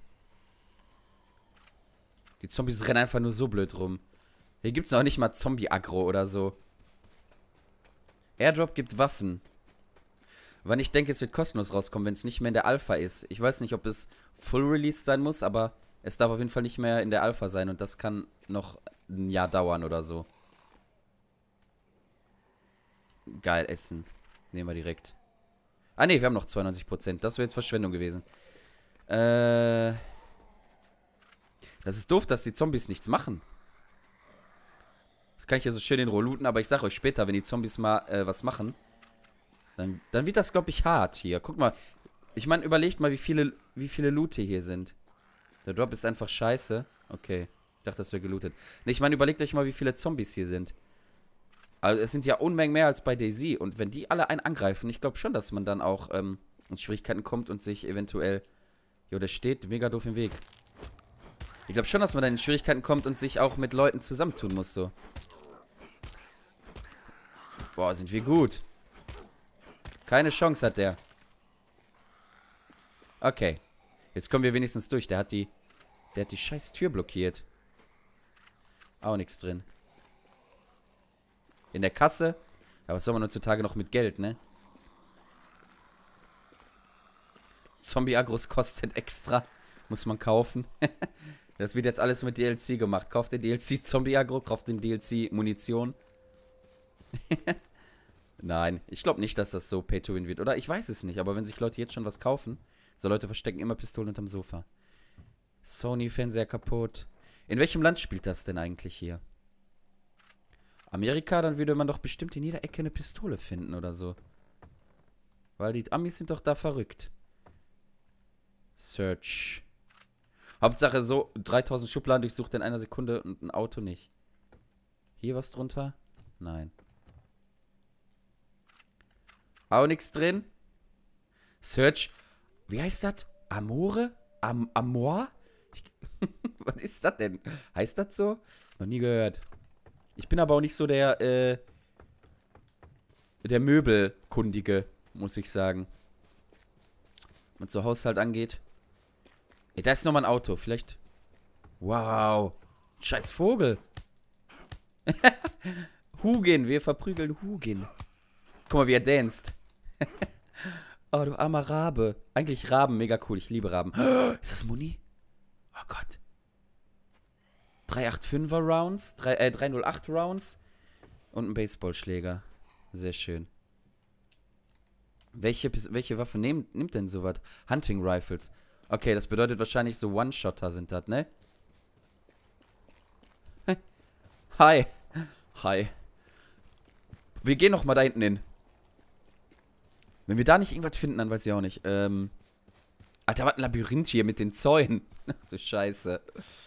Die Zombies rennen einfach nur so blöd rum. Hier gibt es noch nicht mal Zombie-Aggro oder so. Airdrop gibt Waffen. Wann ich denke, es wird kostenlos rauskommen, wenn es nicht mehr in der Alpha ist. Ich weiß nicht, ob es Full Release sein muss, aber es darf auf jeden Fall nicht mehr in der Alpha sein. Und das kann noch ein Jahr dauern oder so. Geil, Essen. Nehmen wir direkt. Ah, ne, wir haben noch zweiundneunzig Prozent. Das wäre jetzt Verschwendung gewesen. Äh. Das ist doof, dass die Zombies nichts machen. Das kann ich ja so schön in Ruhe looten, aber ich sag euch später, wenn die Zombies mal äh, was machen, dann, dann wird das, glaube ich, hart hier. Guck mal. Ich meine, überlegt mal, wie viele, wie viele Loote hier sind. Der Drop ist einfach scheiße. Okay. Ich dachte, das wäre gelootet. Ne, ich meine, überlegt euch mal, wie viele Zombies hier sind. Also, es sind ja Unmengen mehr als bei DayZ. Und wenn die alle einen angreifen, ich glaube schon, dass man dann auch ähm, in Schwierigkeiten kommt und sich eventuell... Jo, der steht mega doof im Weg. Ich glaube schon, dass man dann in Schwierigkeiten kommt und sich auch mit Leuten zusammentun muss, so. Boah, sind wir gut. Keine Chance hat der. Okay. Jetzt kommen wir wenigstens durch. Der hat die... Der hat die scheiß Tür blockiert. Auch nichts drin. In der Kasse. Aber was soll man heutzutage noch mit Geld, ne? Zombie-Agros kostet extra. Muss man kaufen. Das wird jetzt alles mit D L C gemacht. Kauft den D L C Zombie-Agro, kauft den D L C Munition. Nein, ich glaube nicht, dass das so Pay-to-Win wird. Oder ich weiß es nicht, aber wenn sich Leute jetzt schon was kaufen, so Leute verstecken immer Pistolen unterm Sofa. Sony-Fernseher kaputt. In welchem Land spielt das denn eigentlich hier? Amerika, dann würde man doch bestimmt in jeder Ecke eine Pistole finden oder so. Weil die Amis sind doch da verrückt. Search. Hauptsache so, dreitausend Schubladen durchsucht in einer Sekunde und ein Auto nicht. Hier was drunter? Nein. Auch nichts drin. Search. Wie heißt das? Amore? Am Amor? Ich, was ist das denn? Heißt das so? Noch nie gehört. Ich bin aber auch nicht so der, äh, der Möbelkundige, muss ich sagen. Was so Haushalt angeht. Ey, da ist nochmal ein Auto. Vielleicht. Wow. Scheiß Vogel. Hugin. Wir verprügeln Hugin. Guck mal, wie er danst. Oh, du armer Rabe. Eigentlich Raben, mega cool. Ich liebe Raben. Ist das Muni? Oh Gott. dreihundertfünfundachtzig er Rounds. drei, äh, dreihundertacht Rounds. Und ein Baseballschläger. Sehr schön. Welche, welche Waffe nehm, nimmt denn sowas? Hunting Rifles. Okay, das bedeutet wahrscheinlich so One-Shotter sind das, ne? Hi. Hi. Wir gehen noch mal da hinten hin. Wenn wir da nicht irgendwas finden, dann weiß ich auch nicht. Ähm. Alter, was ein Labyrinth hier mit den Zäunen. Ach du Scheiße.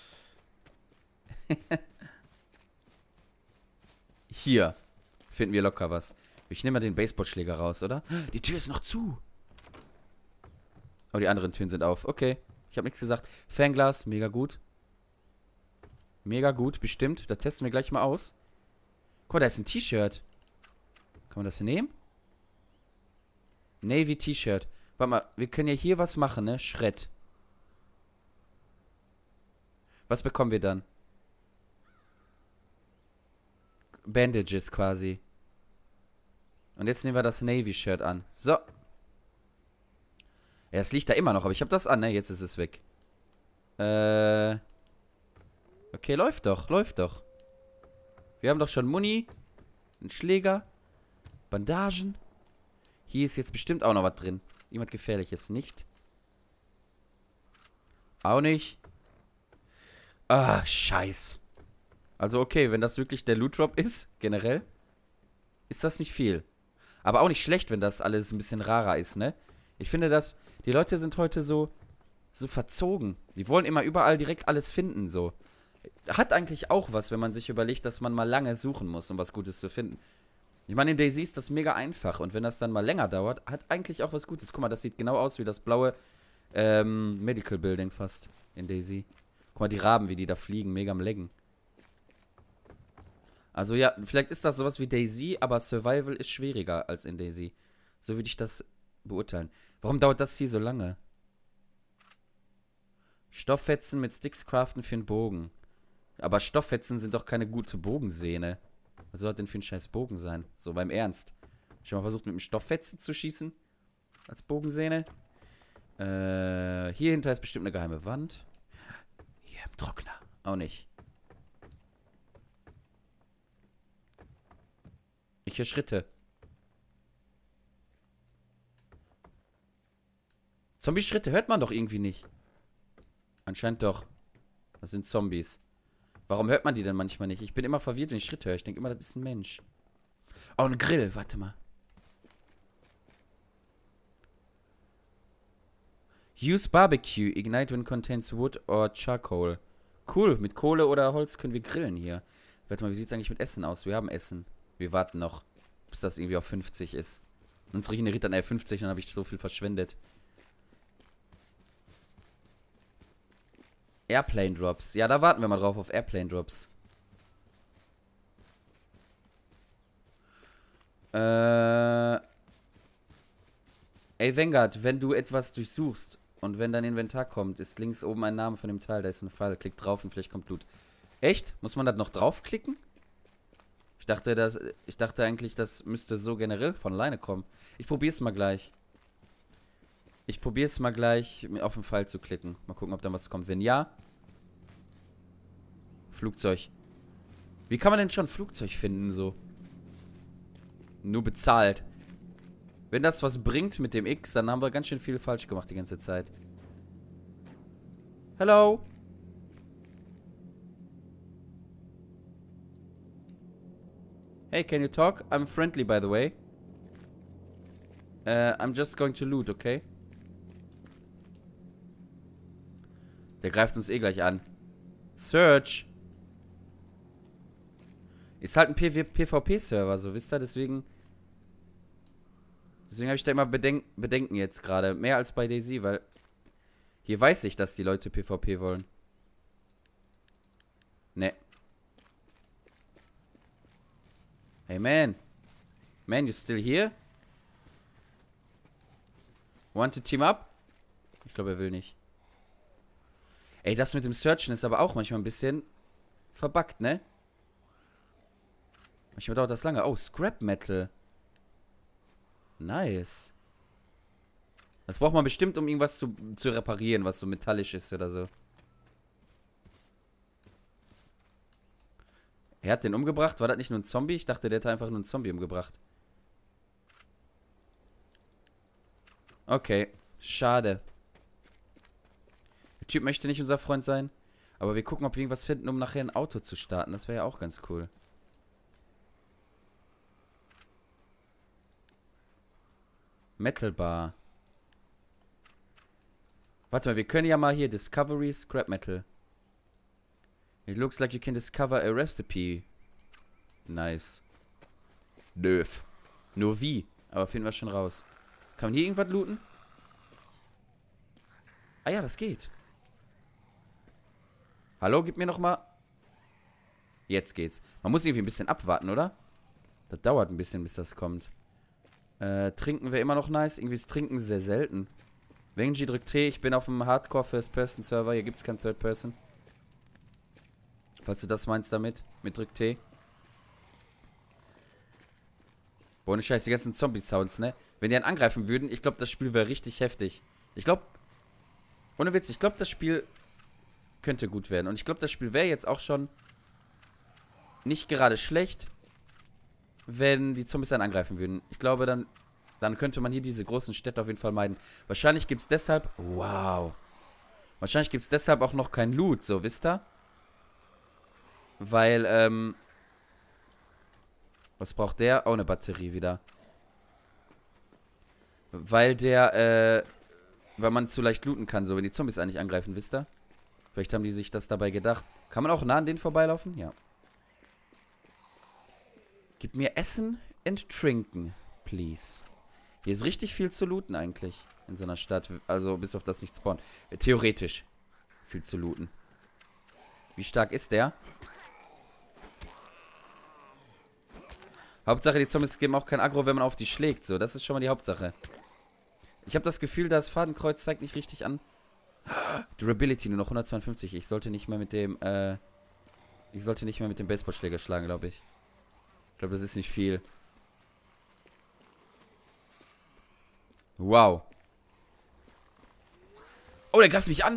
Hier finden wir locker was. Ich nehme mal den Baseballschläger raus, oder? Die Tür ist noch zu. Oh, die anderen Türen sind auf. Okay. Ich habe nichts gesagt. Fernglas, mega gut. Mega gut, bestimmt. Das testen wir gleich mal aus. Guck mal, da ist ein T-Shirt. Kann man das nehmen? Navy T-Shirt. Warte mal, wir können ja hier was machen, ne? Schrett. Was bekommen wir dann? Bandages quasi. Und jetzt nehmen wir das Navy-Shirt an. So. Ja, es liegt da immer noch, aber ich habe das an, ne? Jetzt ist es weg. Äh. Okay, läuft doch, läuft doch. Wir haben doch schon Muni. Einen Schläger. Bandagen. Hier ist jetzt bestimmt auch noch was drin. Jemand Gefährliches, nicht? Auch nicht. Ah, scheiß. Also okay, wenn das wirklich der Loot Drop ist, generell, ist das nicht viel. Aber auch nicht schlecht, wenn das alles ein bisschen rarer ist, ne? Ich finde, dass die Leute sind heute so, so verzogen. Die wollen immer überall direkt alles finden, so. Hat eigentlich auch was, wenn man sich überlegt, dass man mal lange suchen muss, um was Gutes zu finden. Ich meine, in DayZ ist das mega einfach. Und wenn das dann mal länger dauert, hat eigentlich auch was Gutes. Guck mal, das sieht genau aus wie das blaue ähm, Medical Building fast in DayZ. Guck mal, die Raben, wie die da fliegen, mega am Leggen. Also ja, vielleicht ist das sowas wie DayZ, aber Survival ist schwieriger als in DayZ. So würde ich das beurteilen. Warum dauert das hier so lange? Stofffetzen mit Sticks craften für einen Bogen. Aber Stofffetzen sind doch keine gute Bogensehne. Was soll das denn für ein scheiß Bogen sein? So beim Ernst. Schon mal versucht mit einem Stofffetzen zu schießen? Als Bogensehne? Äh, hier hinter ist bestimmt eine geheime Wand. Hier im Trockner. Auch nicht. Ich höre Schritte. Zombie-Schritte hört man doch irgendwie nicht. Anscheinend doch. Das sind Zombies. Warum hört man die denn manchmal nicht? Ich bin immer verwirrt, wenn ich Schritte höre. Ich denke immer, das ist ein Mensch. Oh, ein Grill. Warte mal. Use barbecue. Ignite when contains wood or charcoal. Cool. Mit Kohle oder Holz können wir grillen hier. Warte mal, wie sieht es eigentlich mit Essen aus? Wir haben Essen. Wir warten noch, bis das irgendwie auf fünfzig ist. Sonst regeneriert dann eher fünfzig und dann habe ich so viel verschwendet. Airplane Drops. Ja, da warten wir mal drauf auf Airplane Drops. Äh. Ey, Vanguard, wenn du etwas durchsuchst und wenn dein Inventar kommt, ist links oben ein Name von dem Teil, da ist ein Pfeil. Klick drauf und vielleicht kommt Blut. Echt? Muss man das noch draufklicken? Ich dachte, das, ich dachte eigentlich, das müsste so generell von alleine kommen. Ich probier's mal gleich. Ich probier's mal gleich, auf den Pfeil zu klicken. Mal gucken, ob da was kommt. Wenn ja. Flugzeug. Wie kann man denn schon Flugzeug finden, so? Nur bezahlt. Wenn das was bringt mit dem X, dann haben wir ganz schön viel falsch gemacht die ganze Zeit. Hello? Hey, can you talk? I'm friendly, by the way. Uh, I'm just going to loot, okay? Der greift uns eh gleich an. Search. Ist halt ein PvP-Server, so, wisst ihr? Deswegen... Deswegen habe ich da immer Bedenk Bedenken jetzt gerade. Mehr als bei DayZ, weil... Hier weiß ich, dass die Leute PvP wollen. Ne. Hey, man. Man, you still here? Want to team up? Ich glaube, er will nicht. Ey, das mit dem Searchen ist aber auch manchmal ein bisschen verbuggt, ne? Manchmal dauert das lange. Oh, Scrap Metal. Nice. Das braucht man bestimmt, um irgendwas zu, zu reparieren, was so metallisch ist oder so. Er hat den umgebracht. War das nicht nur ein Zombie? Ich dachte, der hat einfach nur einen Zombie umgebracht. Okay. Schade. Der Typ möchte nicht unser Freund sein. Aber wir gucken, ob wir irgendwas finden, um nachher ein Auto zu starten. Das wäre ja auch ganz cool. Metal Bar. Warte mal, wir können ja mal hier Discovery Scrap Metal. It looks like you can discover a recipe. Nice. Nöf. Nur wie? Aber finden wir schon raus. Kann man hier irgendwas looten? Ah ja, das geht. Hallo, gib mir noch mal. Jetzt geht's. Man muss irgendwie ein bisschen abwarten, oder? Das dauert ein bisschen, bis das kommt. Äh, trinken wäre immer noch nice. Irgendwie ist Trinken sehr selten. Wenji drückt T. Ich bin auf dem Hardcore First-Person-Server. Hier gibt's kein Third-Person. Falls du das meinst damit. Mit drück T. Boah, ohne Scheiß, die ganzen Zombie-Sounds, ne? Wenn die einen angreifen würden, ich glaube, das Spiel wäre richtig heftig. Ich glaube, ohne Witz, ich glaube, das Spiel könnte gut werden. Und ich glaube, das Spiel wäre jetzt auch schon nicht gerade schlecht, wenn die Zombies dann angreifen würden. Ich glaube, dann, dann könnte man hier diese großen Städte auf jeden Fall meiden. Wahrscheinlich gibt es deshalb... Wow. Wahrscheinlich gibt es deshalb auch noch kein Loot, so, wisst ihr? Weil, ähm... was braucht der? Oh, eine Batterie wieder. Weil der, äh... weil man zu leicht looten kann, so, wenn die Zombies eigentlich angreifen, wisst ihr? Vielleicht haben die sich das dabei gedacht. Kann man auch nah an denen vorbeilaufen? Ja. Gib mir Essen and Trinken, please. Hier ist richtig viel zu looten eigentlich. In so einer Stadt. Also bis auf das nicht spawnt. Theoretisch viel zu looten. Wie stark ist der? Hauptsache, die Zombies geben auch kein Aggro, wenn man auf die schlägt. So, das ist schon mal die Hauptsache. Ich habe das Gefühl, das Fadenkreuz zeigt nicht richtig an. Durability nur noch hundertzweiundfünfzig. Ich sollte nicht mehr mit dem, äh... Ich sollte nicht mehr mit dem Baseballschläger schlagen, glaube ich. Ich glaube, das ist nicht viel. Wow. Oh, der greift mich an.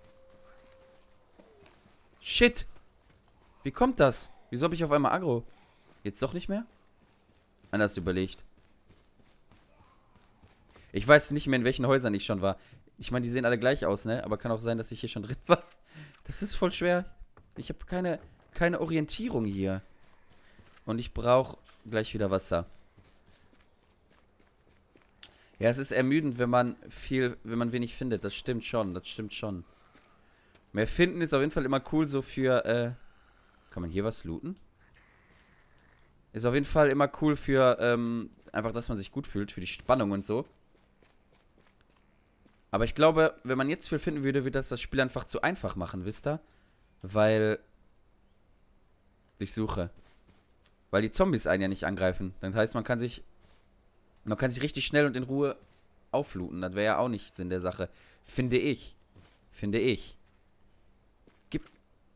Shit. Wie kommt das? Wieso habe ich auf einmal Aggro? Jetzt doch nicht mehr? Anders überlegt. Ich weiß nicht mehr, in welchen Häusern ich schon war. Ich meine, die sehen alle gleich aus, ne? Aber kann auch sein, dass ich hier schon drin war. Das ist voll schwer. Ich habe keine, keine Orientierung hier. Und ich brauche gleich wieder Wasser. Ja, es ist ermüdend, wenn man viel, wenn man wenig findet. Das stimmt schon, das stimmt schon. Mehr finden ist auf jeden Fall immer cool, so für, äh... Kann man hier was looten? Ist auf jeden Fall immer cool für, ähm... einfach, dass man sich gut fühlt, für die Spannung und so. Aber ich glaube, wenn man jetzt viel finden würde, würde das das Spiel einfach zu einfach machen, wisst ihr? Weil... Ich suche. Weil die Zombies einen ja nicht angreifen. Das heißt, man kann sich... Man kann sich richtig schnell und in Ruhe auflooten. Das wäre ja auch nicht Sinn der Sache. Finde ich. Finde ich. Gib...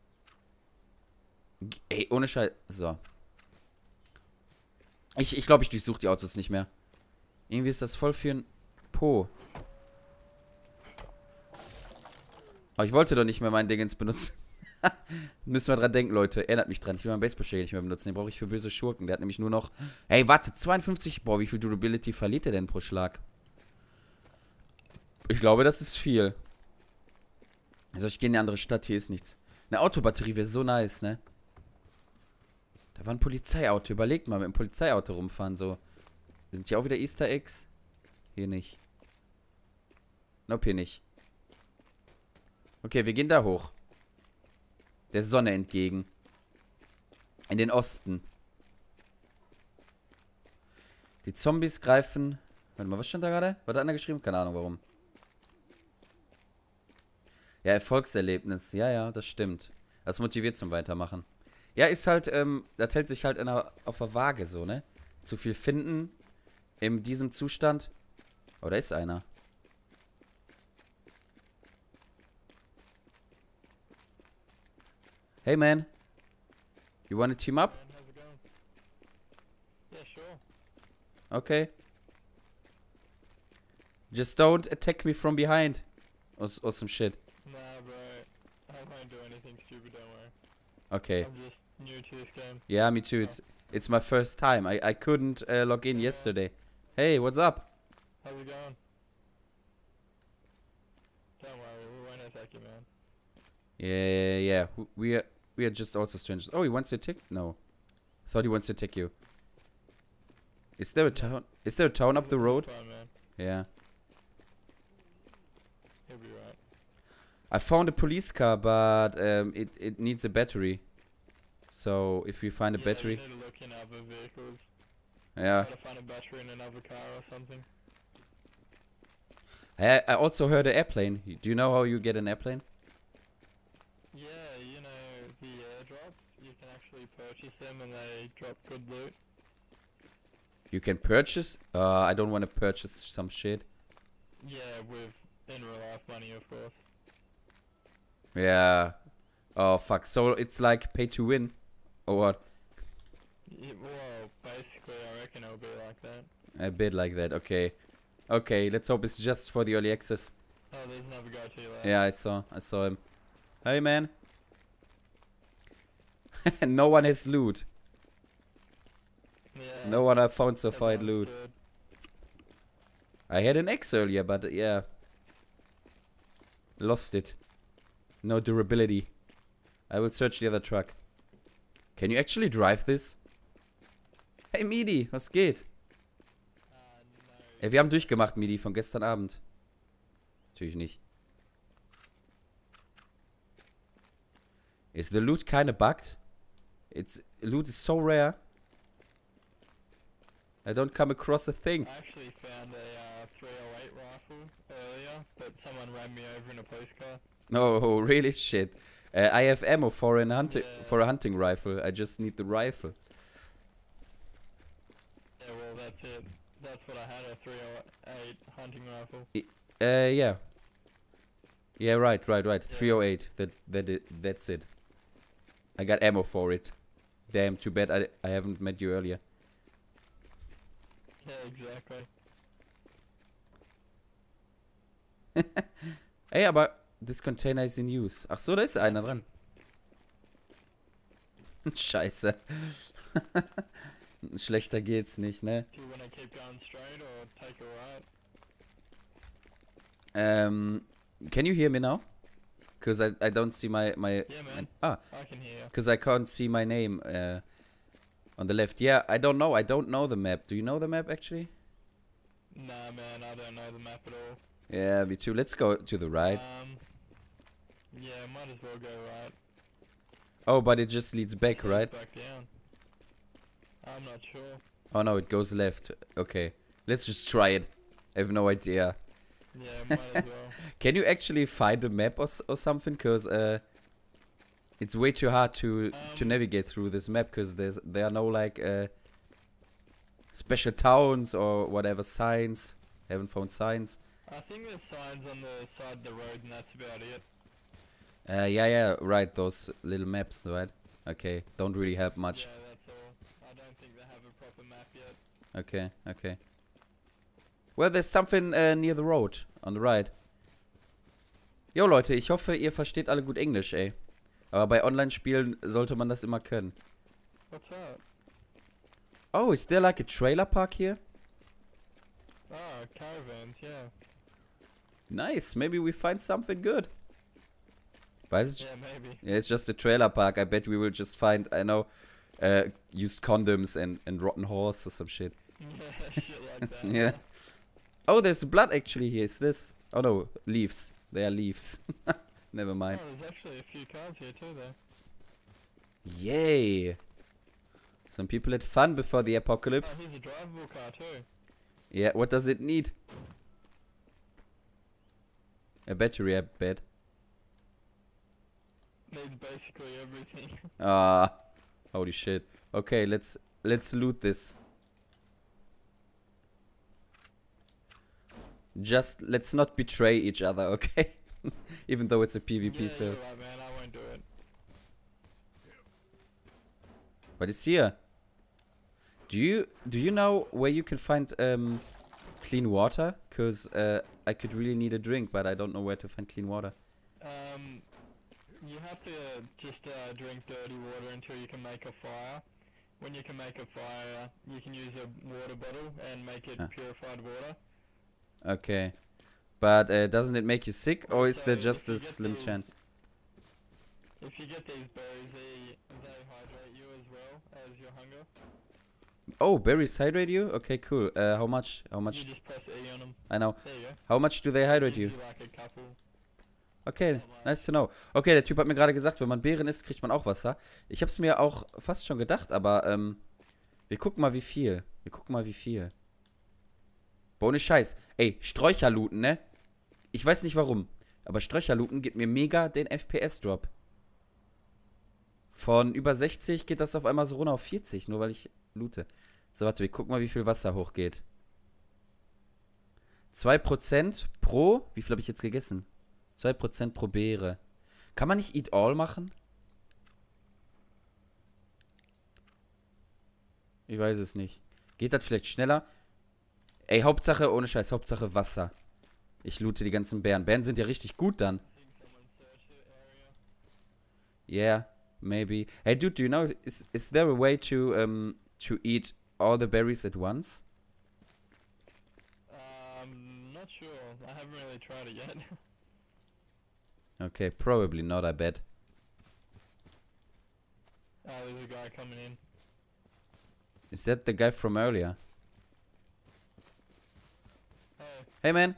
G Ey, ohne Scheiß... So. Ich, ich glaube, ich durchsuche die Autos nicht mehr. Irgendwie ist das voll für ein Po. Aber ich wollte doch nicht mehr mein Dingens benutzen. Müssen wir dran denken, Leute. Erinnert mich dran. Ich will meinen Baseballschläger nicht mehr benutzen. Den brauche ich für böse Schurken. Der hat nämlich nur noch... Hey, warte. zweiundfünfzig... Boah, wie viel Durability verliert der denn pro Schlag? Ich glaube, das ist viel. Also, ich gehe in eine andere Stadt. Hier ist nichts. Eine Autobatterie wäre so nice, ne? Da war ein Polizeiauto. Überlegt mal, mit einem Polizeiauto rumfahren, so. Sind hier auch wieder Easter Eggs? Hier nicht. Nope, hier nicht. Okay, wir gehen da hoch. Der Sonne entgegen. In den Osten. Die Zombies greifen... Warte mal, was stand da gerade? War da einer geschrieben? Keine Ahnung, warum. Ja, Erfolgserlebnis. Ja, ja, das stimmt. Das motiviert zum Weitermachen. Ja, ist halt, ähm, das hält sich halt einer auf der Waage so, ne? Zu viel finden in diesem Zustand. Oh, da ist einer. Hey, man. You wanna team up? Man, how's it going? Yeah, sure. Okay. Just don't attack me from behind. Or, or some shit. Nah, bro. I won't do anything stupid, don't worry. Okay. I'm just new to this game. Yeah, me too. It's it's my first time. I, I couldn't uh, log in Yeah. yesterday. Hey, what's up? How's it going? Don't worry, we won't attack you, man. Yeah, yeah, yeah. W- We are we are just also strangers. Oh, he wants to attack? No. Thought he wants to attack you. Is there a town? Is there a town up the It's road? fine, man. Yeah. He'll be right. I found a police car, but um, it it needs a battery. So if we find a Yeah, battery, you need to look in other vehicles. yeah. Try to find a battery in another car or something. I I also heard an airplane. Do you know how you get an airplane? Yeah, you know, the airdrops, you can actually purchase them and they drop good loot. You can purchase? Uh, I don't want to purchase some shit. Yeah, with in real life money, of course. Yeah. Oh fuck. So it's like pay to win, or what? Yeah, well, basically, I reckon it'll be like that. A bit like that. Okay. Okay. Let's hope it's just for the early access. Oh, there's another guy to your left. Yeah, I saw. I saw him. Hey, man. No one has loot. Yeah. No one I found so far had everyone's loot. good. I had an X earlier, but uh, yeah. Lost it. No durability. I will search the other truck. Can you actually drive this? Hey, Midi, was geht? Uh, no. Ey, wir haben durchgemacht, Midi, von gestern Abend. Natürlich nicht. Is the loot kinda bugged? It's loot is so rare. I don't come across a thing. I actually found a uh, three oh eight rifle earlier, but someone ran me over in a police car. No, really shit. Uh, I have ammo for an hunting Yeah. for a hunting rifle. I just need the rifle. Yeah, well, that's it. That's what I had, a three oh eight hunting rifle. Uh, yeah. Yeah, right, right, right. Yeah. three oh eight. That that it, that's it. I got ammo for it. Damn, too bad I I haven't met you earlier. Yeah, exactly. Ey, aber this container is in use. Ach so, da ist einer dran. Scheiße. Schlechter geht's nicht, ne? Do you want to keep going straight or take a right? Um, can you hear me now? Because I, I don't see my, my... Yeah, man. Ah, I can hear you. because I can't see my name uh, on the left. Yeah, I don't know. I don't know the map. Do you know the map, actually? Nah, man, I don't know the map at all. Yeah, me too. Let's go to the right. Um, yeah, might as well go right. Oh, but it just leads back, It leads right? Back down. I'm not sure. Oh, no, it goes left. Okay. Let's just try it. I have no idea. Yeah, might as well. Can you actually find a map or, s- or something? Because uh, it's way too hard to to Um, navigate through this map. Because there's there are no like uh, special towns or whatever signs. Haven't found signs. I think there's signs on the side of the road and that's about it. Uh, yeah, yeah, right. Those little maps, right? Okay, don't really help much. Yeah, that's all. I don't think they have a proper map yet. Okay, okay. Well, there's something uh, near the road on the right. Jo Leute, ich hoffe, ihr versteht alle gut Englisch, ey. Aber bei Online-Spielen sollte man das immer können. What's that? Oh, is there like a trailer park here? Oh, caravans, yeah. Nice, maybe we find something good. Weiß ich? Yeah, maybe. Yeah, it's just a trailer park. I bet we will just find, I know, uh, used condoms and, and rotten horse or some shit. Yeah, shit like that. Yeah. Oh, there's blood actually here. Is this? Oh no, leaves. They are leaves. Never Oh, mind. there's actually a few cars here too, though. Yay. Some people had fun before the Oh, apocalypse. here's a drivable car too. Yeah, what does it need? A battery, I bet. Needs basically everything. Ah, holy shit. Okay, let's let's loot this. Just let's not betray each other, okay? Even though it's a PvP yeah, server. you're right, man. I won't do it. What is here? Do you do you know where you can find um clean water? Cause uh, I could really need a drink, but I don't know where to find clean water. Um, you have to just uh, drink dirty water until you can make a fire. When you can make a fire, you can use a water bottle and make it Ah. purified water. Okay, but uh, doesn't it make you sick, or is there Also, just if you a get slim these- chance? If you get these berries, they, they hydrate you as well as your hunger. Oh, berries hydrate you? Okay, cool. Uh, how much? How You much? just press E on them. I know. There you go. How much do they hydrate Gives you? like a couple. Okay, nice to know. Okay, der Typ hat mir gerade gesagt, wenn man Beeren isst, kriegt man auch Wasser. Ich hab's mir auch fast schon gedacht, aber ähm, wir gucken mal wie viel. Wir gucken mal wie viel. Boah, ohne Scheiß. Ey, Sträucher looten, ne? Ich weiß nicht warum, aber Sträucher looten gibt mir mega den F P S-Drop. Von über sechzig geht das auf einmal so runter auf vierzig, nur weil ich loote. So, warte, wir gucken mal, wie viel Wasser hochgeht. zwei Prozent pro, wie viel habe ich jetzt gegessen? zwei Prozent pro Beere. Kann man nicht Eat All machen? Ich weiß es nicht. Geht das vielleicht schneller? Ey, Hauptsache, ohne Scheiß, Hauptsache Wasser. Ich loote die ganzen Beeren. Beeren sind ja richtig gut dann. I think someone searched the area. Yeah, maybe. Hey, dude, do you know, is, is there a way to, um, to eat all the berries at once? Um, not sure. I haven't really tried it yet. Okay, probably not, I bet. Oh, there's a guy coming in. Is that the guy from earlier? Hey, Hey, man.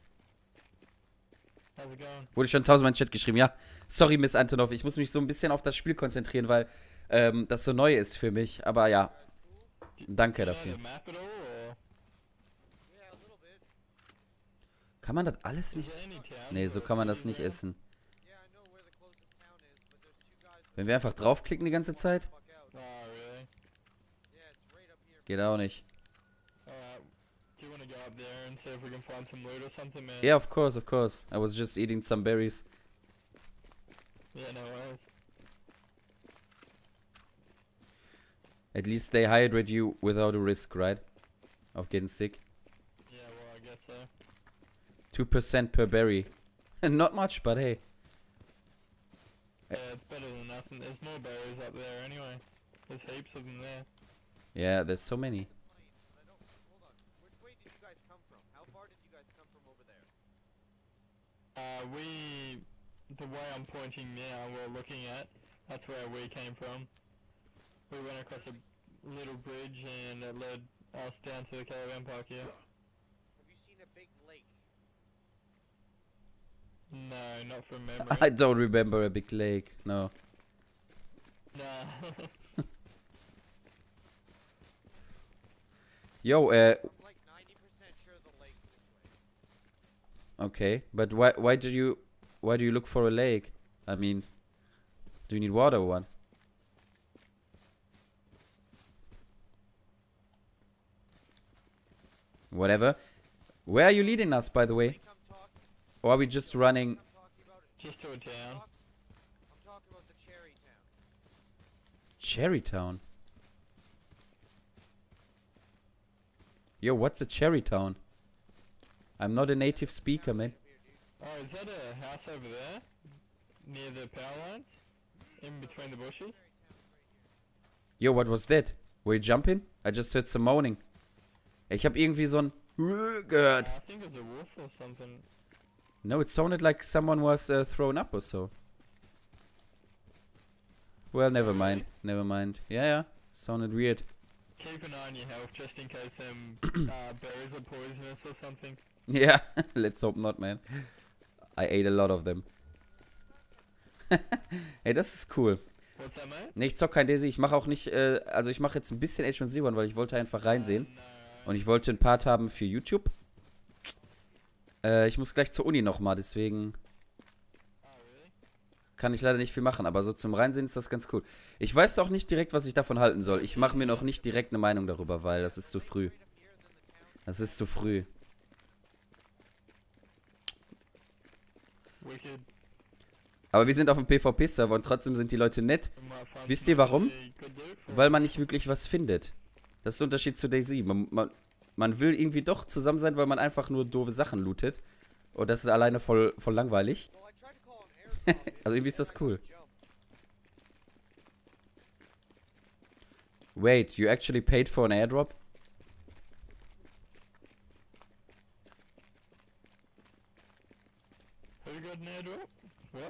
how's it going? Wurde schon tausendmal in den Chat geschrieben, ja. Sorry, Miss Antonov, ich muss mich so ein bisschen auf das Spiel konzentrieren, weil ähm, das so neu ist für mich. Aber ja, danke Do you know dafür. the map at all, or Kann man das alles is nicht... there any towns Nee, so or kann man das cities nicht there? essen. Wenn wir einfach draufklicken die ganze Zeit, Oh, really? geht auch nicht. Alright. Do you want to go up there and see if we can find some loot or something, man? Yeah, of course, of course. I was just eating some berries. Yeah, no worries. At least they hydrate you without a risk, right? Of getting sick. Yeah, well, I guess so. two percent per berry. Not much, but hey. Yeah, it's better than nothing. There's more berries up there anyway. There's heaps of them there. Yeah, there's so many. Uh, we, the way I'm pointing now, we're looking at, that's where we came from. We went across a little bridge and it led us down to the caravan park here. Have you seen a big lake? No, not from memory. I don't remember a big lake. No. Nah. Yo, uh, I'm like ninety percent sure the lake's this way. okay, but why why do you why do you look for a lake? I mean, do you need water or what? Whatever. Where are you leading us, by the Let me way? come talk. Or are we just running? I'm talking about it. Just to a town. Talk- I'm talking about the Cherry Town. Cherry Town. Yo, what's a Cherry Town? I'm not a native speaker, man. Oh, is that a house over there? Near the power lines? In between the bushes? Yo, what was that? Were you jumping? I just heard some moaning. Ich hab irgendwie so ein gehört. I think it was a wolf or something. No, it sounded like someone was uh, thrown up or so. Well, never mind. Never mind. Yeah, yeah. Sounded weird. Keep an eye on your health just in case them uh, berries are poisonous or something. Yeah, let's hope not, man. I ate a lot of them. Ey, das ist cool. What's that, mate? Ne, ich zock kein Daisy. Ich mache auch nicht, äh, also ich mache jetzt ein bisschen H eins Zero, weil ich wollte einfach reinsehen. Uh, no. Und ich wollte einen Part haben für YouTube. Äh, ich muss gleich zur Uni nochmal, deswegen Oh, really? kann ich leider nicht viel machen. Aber so zum Reinsehen ist das ganz cool. Ich weiß auch nicht direkt, was ich davon halten soll. Ich mache mir noch nicht direkt eine Meinung darüber, weil das ist zu früh. Das ist zu früh. Wicked. Aber wir sind auf dem PvP-Server und trotzdem sind die Leute nett, We might find Wisst ihr something warum? they could do for weil man us. nicht wirklich was findet. Das ist der Unterschied zu DayZ. Man, man, man will irgendwie doch zusammen sein, weil man einfach nur doofe Sachen lootet. Und das ist alleine voll, voll langweilig. Well, I tried to call an airdrop, dude, Also irgendwie ist das and I cool. couldn't jump. Wait, you actually paid for an airdrop? Who got an airdrop? What?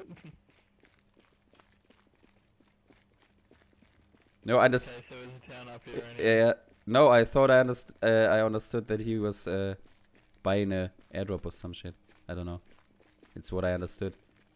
No, I just... Okay, so there's a town up here anyway. Uh, no, I thought I, underst uh, I understood that he was uh, buying a airdrop or some shit. I don't know. It's what I understood.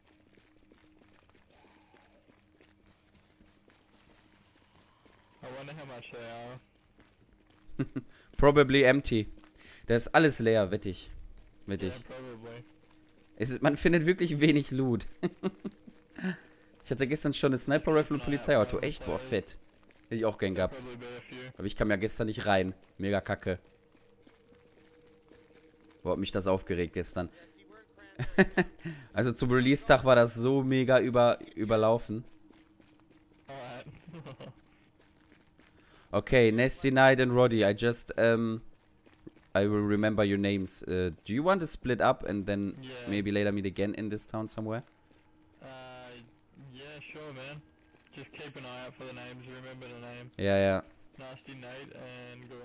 I wonder how much they are. Probably empty. Da ist alles leer, wette ich. Wette Yeah, ich. probably. Es ist, man findet wirklich wenig Loot. Ich hatte gestern schon eine Sniper-Rifle und Polizeiauto. Echt, boah, fett. Hätte ich auch gern gehabt. Probably be a few. Aber ich kam ja gestern nicht rein. Mega kacke. Boah, hat mich das aufgeregt gestern. Yeah, see, we're in Cran- Also zum Release-Tag war das so mega über, überlaufen. Alright. Okay, Nasty Knight and Roddy, I just, um, I will remember your names. Uh, do you want to split up and then Yeah. maybe later meet again in this town somewhere? Uh, yeah, sure, man. Just keep an eye out for the names. Remember the name. Ja, ja. Nasty Nate and go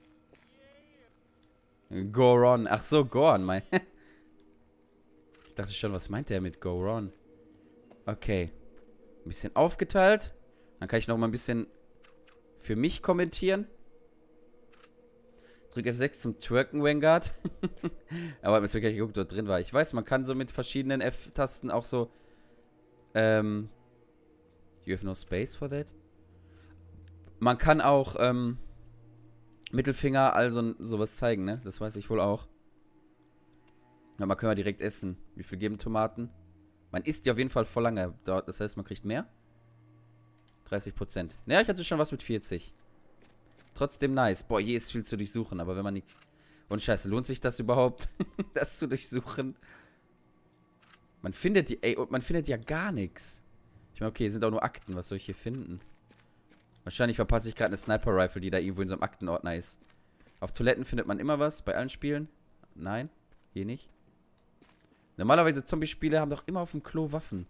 on. Goron. Ach so, Goron, mein. Ich dachte schon, was meint der mit Goron? Okay. Ein bisschen aufgeteilt. Dann kann ich noch mal ein bisschen für mich kommentieren. Drück F sechs zum Twerken, Vanguard. Aber ich habe mir geguckt, dort drin war. Ich weiß, man kann so mit verschiedenen F-Tasten auch so. Ähm. You have no space for that? Man kann auch, ähm. Mittelfinger, also sowas zeigen, ne? Das weiß ich wohl auch. Ja, man kann ja direkt essen. Wie viel geben Tomaten? Man isst die auf jeden Fall voll lange. Das heißt, man kriegt mehr. dreißig Prozent. Ja, ich hatte schon was mit vierzig. Trotzdem nice. Boah, hier ist viel zu durchsuchen, aber wenn man nicht... Und scheiße, lohnt sich das überhaupt, das zu durchsuchen? Man findet die... Ey, und man findet ja gar nichts. Ich meine, okay, hier sind auch nur Akten. Was soll ich hier finden? Wahrscheinlich verpasse ich gerade eine Sniper-Rifle, die da irgendwo in so einem Aktenordner ist. Auf Toiletten findet man immer was, bei allen Spielen. Nein, hier nicht. Normalerweise Zombie-Spiele haben doch immer auf dem Klo Waffen.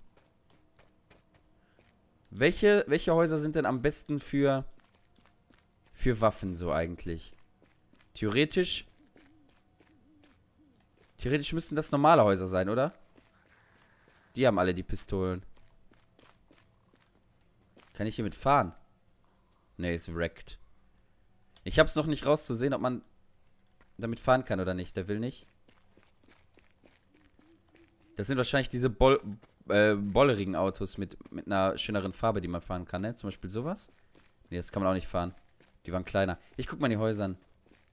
Welche, welche Häuser sind denn am besten für, für Waffen so eigentlich? Theoretisch... Theoretisch müssten das normale Häuser sein, oder? Die haben alle die Pistolen. Kann ich hiermit fahren? Ne, ist wrecked. Ich hab's noch nicht rauszusehen, ob man damit fahren kann oder nicht. Der will nicht. Das sind wahrscheinlich diese Boll, äh, bollerigen Autos mit, mit einer schöneren Farbe, die man fahren kann, ne? Zum Beispiel sowas. Ne, das kann man auch nicht fahren. Die waren kleiner. Ich guck mal in die Häuser an.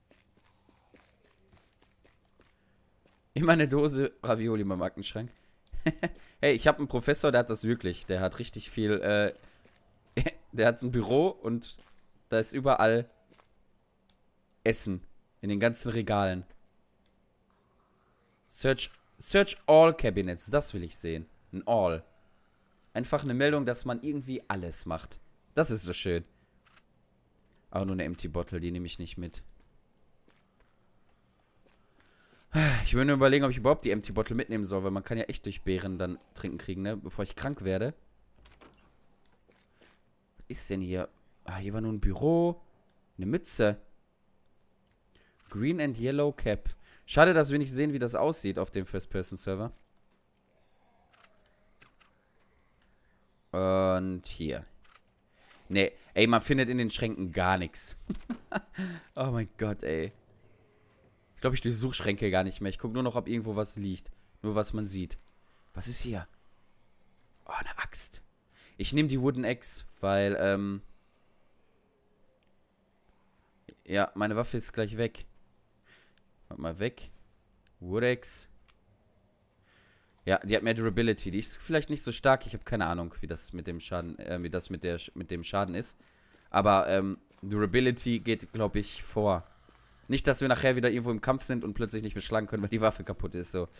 Immer eine Dose Ravioli in meinem Aktenschrank. Hey, ich habe einen Professor, der hat das wirklich. Der hat richtig viel, äh, der hat ein Büro und da ist überall Essen. In den ganzen Regalen. Search, search all Cabinets. Das will ich sehen. Ein All. Einfach eine Meldung, dass man irgendwie alles macht. Das ist so schön. Aber nur eine Empty Bottle, die nehme ich nicht mit. Ich würde mir überlegen, ob ich überhaupt die Empty Bottle mitnehmen soll, weil man kann ja echt durch Beeren dann trinken kriegen, ne? Bevor ich krank werde. Was ist denn hier? Ah, hier war nur ein Büro. Eine Mütze. Green and Yellow Cap. Schade, dass wir nicht sehen, wie das aussieht auf dem First-Person-Server. Und hier. Nee, ey, man findet in den Schränken gar nichts. Oh mein Gott, ey. Ich glaube, ich durchsuche Schränke gar nicht mehr. Ich gucke nur noch, ob irgendwo was liegt. Nur was man sieht. Was ist hier? Oh, eine Axt. Ich nehme die Wooden Axe, weil, ähm... ja, meine Waffe ist gleich weg. Warte mal, weg. Wood Axe. Ja, die hat mehr Durability. Die ist vielleicht nicht so stark. Ich habe keine Ahnung, wie das mit dem Schaden, äh, wie das mit der, mit dem Schaden ist. Aber, ähm, Durability geht, glaube ich, vor. Nicht, dass wir nachher wieder irgendwo im Kampf sind und plötzlich nicht mehr schlagen können, weil die Waffe kaputt ist, so.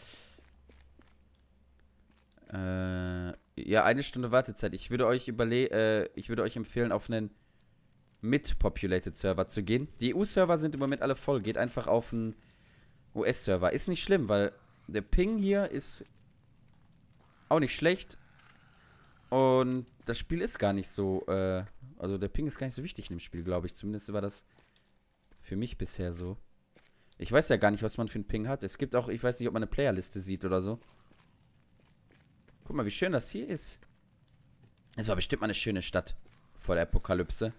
Äh, ja, eine Stunde Wartezeit. Ich würde euch überle äh, ich würde euch empfehlen, auf einen Mid-Populated Server zu gehen. Die E U-Server sind im Moment alle voll. Geht einfach auf einen U S-Server. Ist nicht schlimm, weil der Ping hier ist auch nicht schlecht. Und das Spiel ist gar nicht so, äh, also der Ping ist gar nicht so wichtig in dem Spiel, glaube ich. Zumindest war das für mich bisher so. Ich weiß ja gar nicht, was man für einen Ping hat. Es gibt auch, ich weiß nicht, ob man eine Playerliste sieht oder so. Guck mal, wie schön das hier ist. Es war bestimmt mal eine schöne Stadt vor der Apokalypse.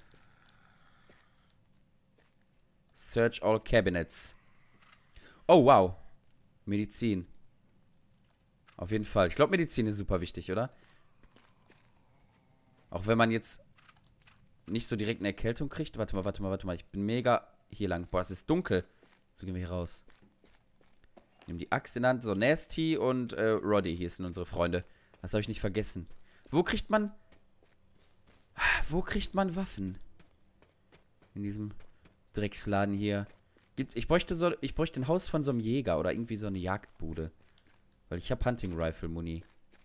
Search all cabinets. Oh, wow. Medizin. Auf jeden Fall. Ich glaube, Medizin ist super wichtig, oder? Auch wenn man jetzt nicht so direkt eine Erkältung kriegt. Warte mal, warte mal, warte mal. Ich bin mega hier lang. Boah, es ist dunkel. So gehen wir hier raus. Nehmen die Axt in der Hand. So, Nasty und äh, Roddy. Hier sind unsere Freunde. Das habe ich nicht vergessen. Wo kriegt man... Wo kriegt man Waffen? In diesem Drecksladen hier. Gibt, ich bräuchte so, ich bräuchte ein Haus von so einem Jäger oder irgendwie so eine Jagdbude. Weil ich habe Hunting Rifle Muni.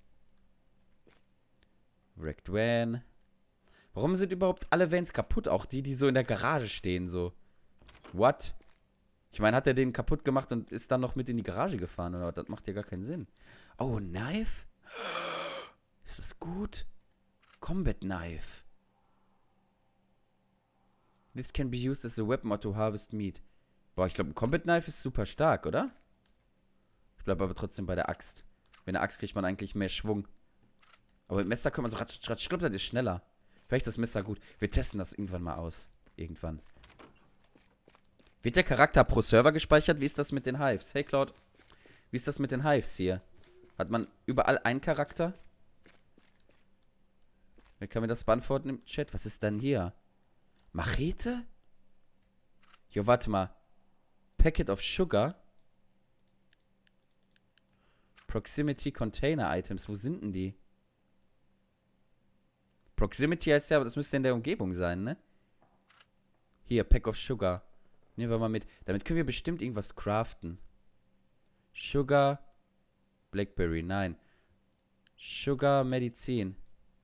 Wrecked Van. Warum sind überhaupt alle Vans kaputt? Auch die, die so in der Garage stehen, so. What? Ich meine, hat er den kaputt gemacht und ist dann noch mit in die Garage gefahren, oder? Das macht ja gar keinen Sinn. Oh, ein Knife? Ist das gut? Combat Knife. This can be used as a weapon or to harvest meat. Boah, ich glaube, ein Combat Knife ist super stark, oder? Ich bleibe aber trotzdem bei der Axt. Mit der Axt kriegt man eigentlich mehr Schwung. Aber mit Messer kann man so ratsch, ratsch. Ich glaube, das ist schneller. Vielleicht ist das Messer gut. Wir testen das irgendwann mal aus. Irgendwann. Wird der Charakter pro Server gespeichert? Wie ist das mit den Hives? Hey, Cloud. Wie ist das mit den Hives hier? Hat man überall einen Charakter? Wer kann mir das beantworten im Chat? Was ist denn hier? Machete? Jo, warte mal. Packet of Sugar? Proximity Container Items. Wo sind denn die? Proximity heißt ja, aber das müsste in der Umgebung sein, ne? Hier, Pack of Sugar. Nehmen wir mal mit. Damit können wir bestimmt irgendwas craften. Sugar. Blackberry, nein. Sugar, Medizin.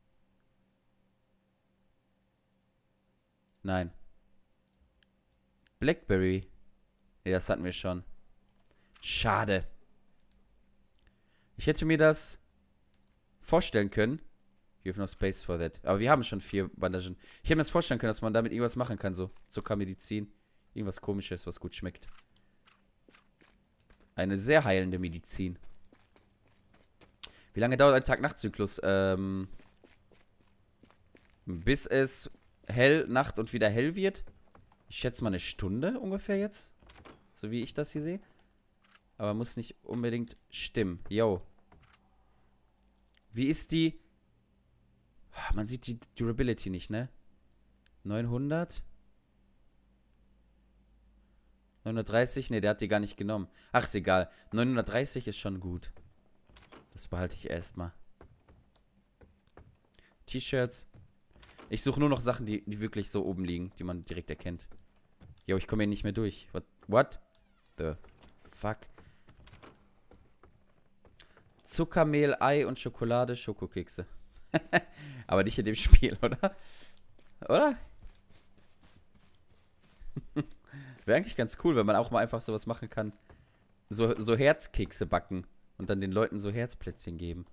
Nein. Blackberry. Ne, das hatten wir schon. Schade. Ich hätte mir das vorstellen können. You have no space for that. Aber wir haben schon vier Bandagen. Ich hätte mir das vorstellen können, dass man damit irgendwas machen kann. So Zuckermedizin. Irgendwas Komisches, was gut schmeckt. Eine sehr heilende Medizin. Wie lange dauert ein Tag-Nacht-Zyklus? Ähm, bis es hell, Nacht und wieder hell wird. Ich schätze mal eine Stunde ungefähr jetzt. So wie ich das hier sehe. Aber muss nicht unbedingt stimmen. Yo. Wie ist die... Man sieht die Durability nicht, ne? neunhundert? neunhundertdreißig? Ne, der hat die gar nicht genommen. Ach, ist egal. neunhundertdreißig ist schon gut. Das behalte ich erstmal. T-Shirts. Ich suche nur noch Sachen, die, die wirklich so oben liegen, die man direkt erkennt. Jo, ich komme hier nicht mehr durch. What? What? The fuck? Zuckermehl, Ei und Schokolade, Schokokekse. Aber nicht in dem Spiel, oder? Oder? Wäre eigentlich ganz cool, wenn man auch mal einfach sowas machen kann. So, so Herzkekse backen und dann den Leuten so Herzplätzchen geben.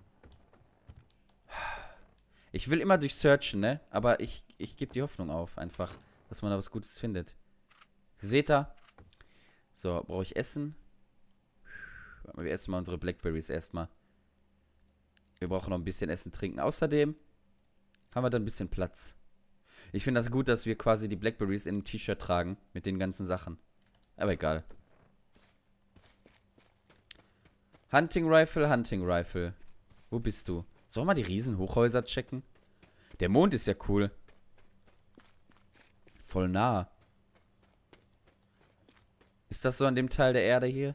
Ich will immer durchsearchen, ne? Aber ich, ich gebe die Hoffnung auf, einfach, dass man da was Gutes findet. Seht ihr? So, brauche ich Essen? Wir essen mal unsere Blackberries erstmal. Wir brauchen noch ein bisschen Essen, Trinken. Außerdem haben wir dann ein bisschen Platz. Ich finde das gut, dass wir quasi die Blackberries in ein T-Shirt tragen mit den ganzen Sachen. Aber egal. Hunting Rifle, Hunting Rifle. Wo bist du? Sollen wir die Riesenhochhäuser checken? Der Mond ist ja cool. Voll nah. Ist das so an dem Teil der Erde hier?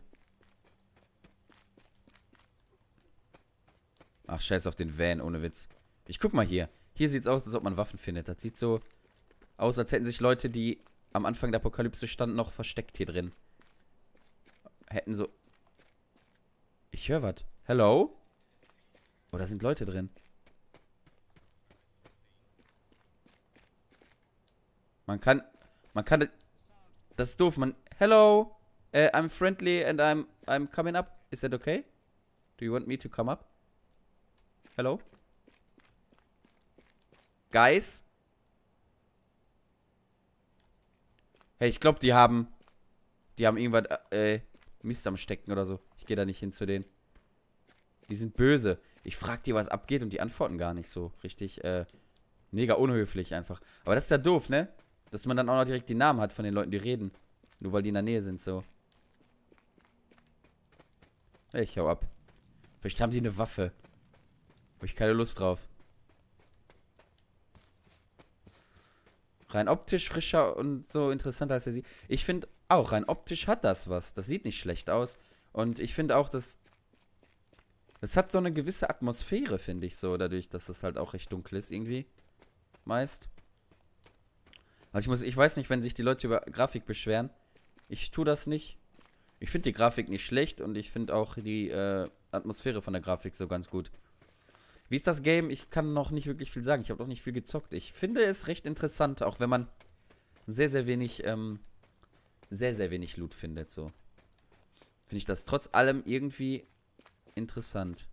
Ach, scheiß auf den Van, ohne Witz. Ich guck mal hier. Hier sieht's aus, als ob man Waffen findet. Das sieht so aus, als hätten sich Leute, die am Anfang der Apokalypse standen, noch versteckt hier drin. Hätten so... Ich höre was. Hello? Oh, da sind Leute drin. Man kann... Man kann... Das ist doof. Man... Hello? Uh, I'm friendly and I'm... I'm coming up. Is that okay? Do you want me to come up? Hello? Guys? Hey, ich glaube, die haben... Die haben irgendwas... Äh... Mist am Stecken oder so. Ich gehe da nicht hin zu denen. Die sind böse. Ich frag die, was abgeht und die antworten gar nicht so. Richtig, äh... Mega unhöflich einfach. Aber das ist ja doof, ne? Dass man dann auch noch direkt die Namen hat von den Leuten, die reden. Nur weil die in der Nähe sind, so. Hey, ich hau ab. Vielleicht haben die eine Waffe. Hab ich keine Lust drauf. Rein optisch frischer und so interessanter als er sieht. Ich finde auch, rein optisch hat das was. Das sieht nicht schlecht aus. Und ich finde auch, dass... Es hat so eine gewisse Atmosphäre, finde ich, so. Dadurch, dass es halt auch recht dunkel ist, irgendwie. Meist. Also ich muss... Ich weiß nicht, wenn sich die Leute über Grafik beschweren. Ich tue das nicht. Ich finde die Grafik nicht schlecht und ich finde auch die äh, Atmosphäre von der Grafik so ganz gut. Wie ist das Game? Ich kann noch nicht wirklich viel sagen. Ich habe noch nicht viel gezockt. Ich finde es recht interessant, auch wenn man sehr, sehr wenig, ähm, sehr, sehr wenig Loot findet, so. Finde ich das trotz allem irgendwie interessant.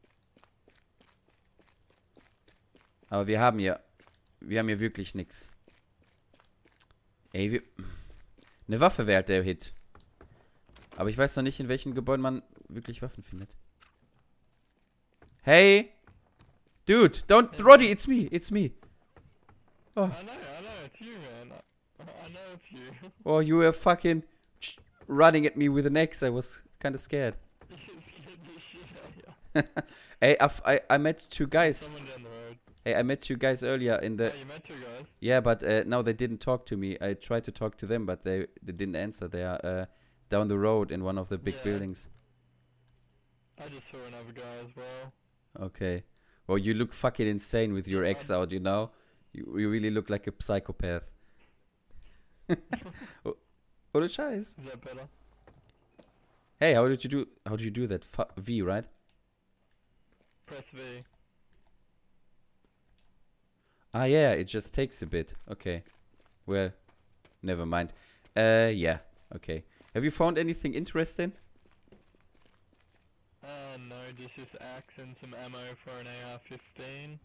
Aber wir haben hier, wir haben hier wirklich nichts. Ey, wir, eine Waffe wäre halt der Hit. Aber ich weiß noch nicht, in welchen Gebäuden man wirklich Waffen findet. Hey! Dude, don't... Roddy, it's me, it's me. Oh. I know, I know, it's you, man. I, I know it's you. Oh, you were fucking running at me with an axe. I was kind of scared. You scared the shit out of you. Hey, I've, I, I met two guys. Someone down the road. Hey, I met two guys earlier in the... Oh, you met two guys? Yeah, but uh, no, they didn't talk to me. I tried to talk to them, but they, they didn't answer. They are uh, down the road in one of the big Yeah. buildings. I just saw another guy as well. Okay. Well, you look fucking insane with your ex out, you know? You, you really look like a psychopath. Oh, ohne Scheiß. Is that better? Hey, how did you do... How did you do that? Fu- V, right? Press V. Ah, yeah, it just takes a bit. Okay. Well, never mind. Uh, yeah. Okay. Have you found anything interesting? Uh, no, just this axe and some ammo for an A R fifteen.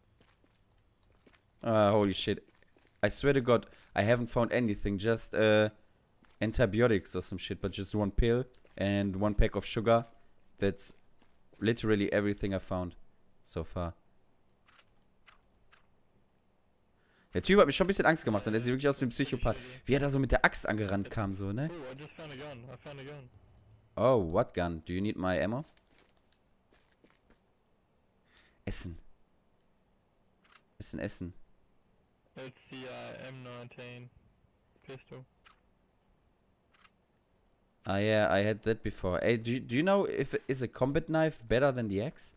Ah, holy shit. I swear to God, I haven't found anything. Just, uh, antibiotics or some shit. But just one pill and one pack of sugar. That's literally everything I found so far. Der Typ hat mich schon ein bisschen Angst gemacht und der sieht wirklich aus wie ein Psychopath. Wie er da so mit der Axt angerannt kam, so, ne? Oh, I just found a gun. I found a gun. Oh, what gun? Do you need my ammo? Essen. Essen, Essen. It's the uh, M nineteen pistol. Ah, yeah, I had that before. Hey, do you, do you know if is a combat knife better than the axe?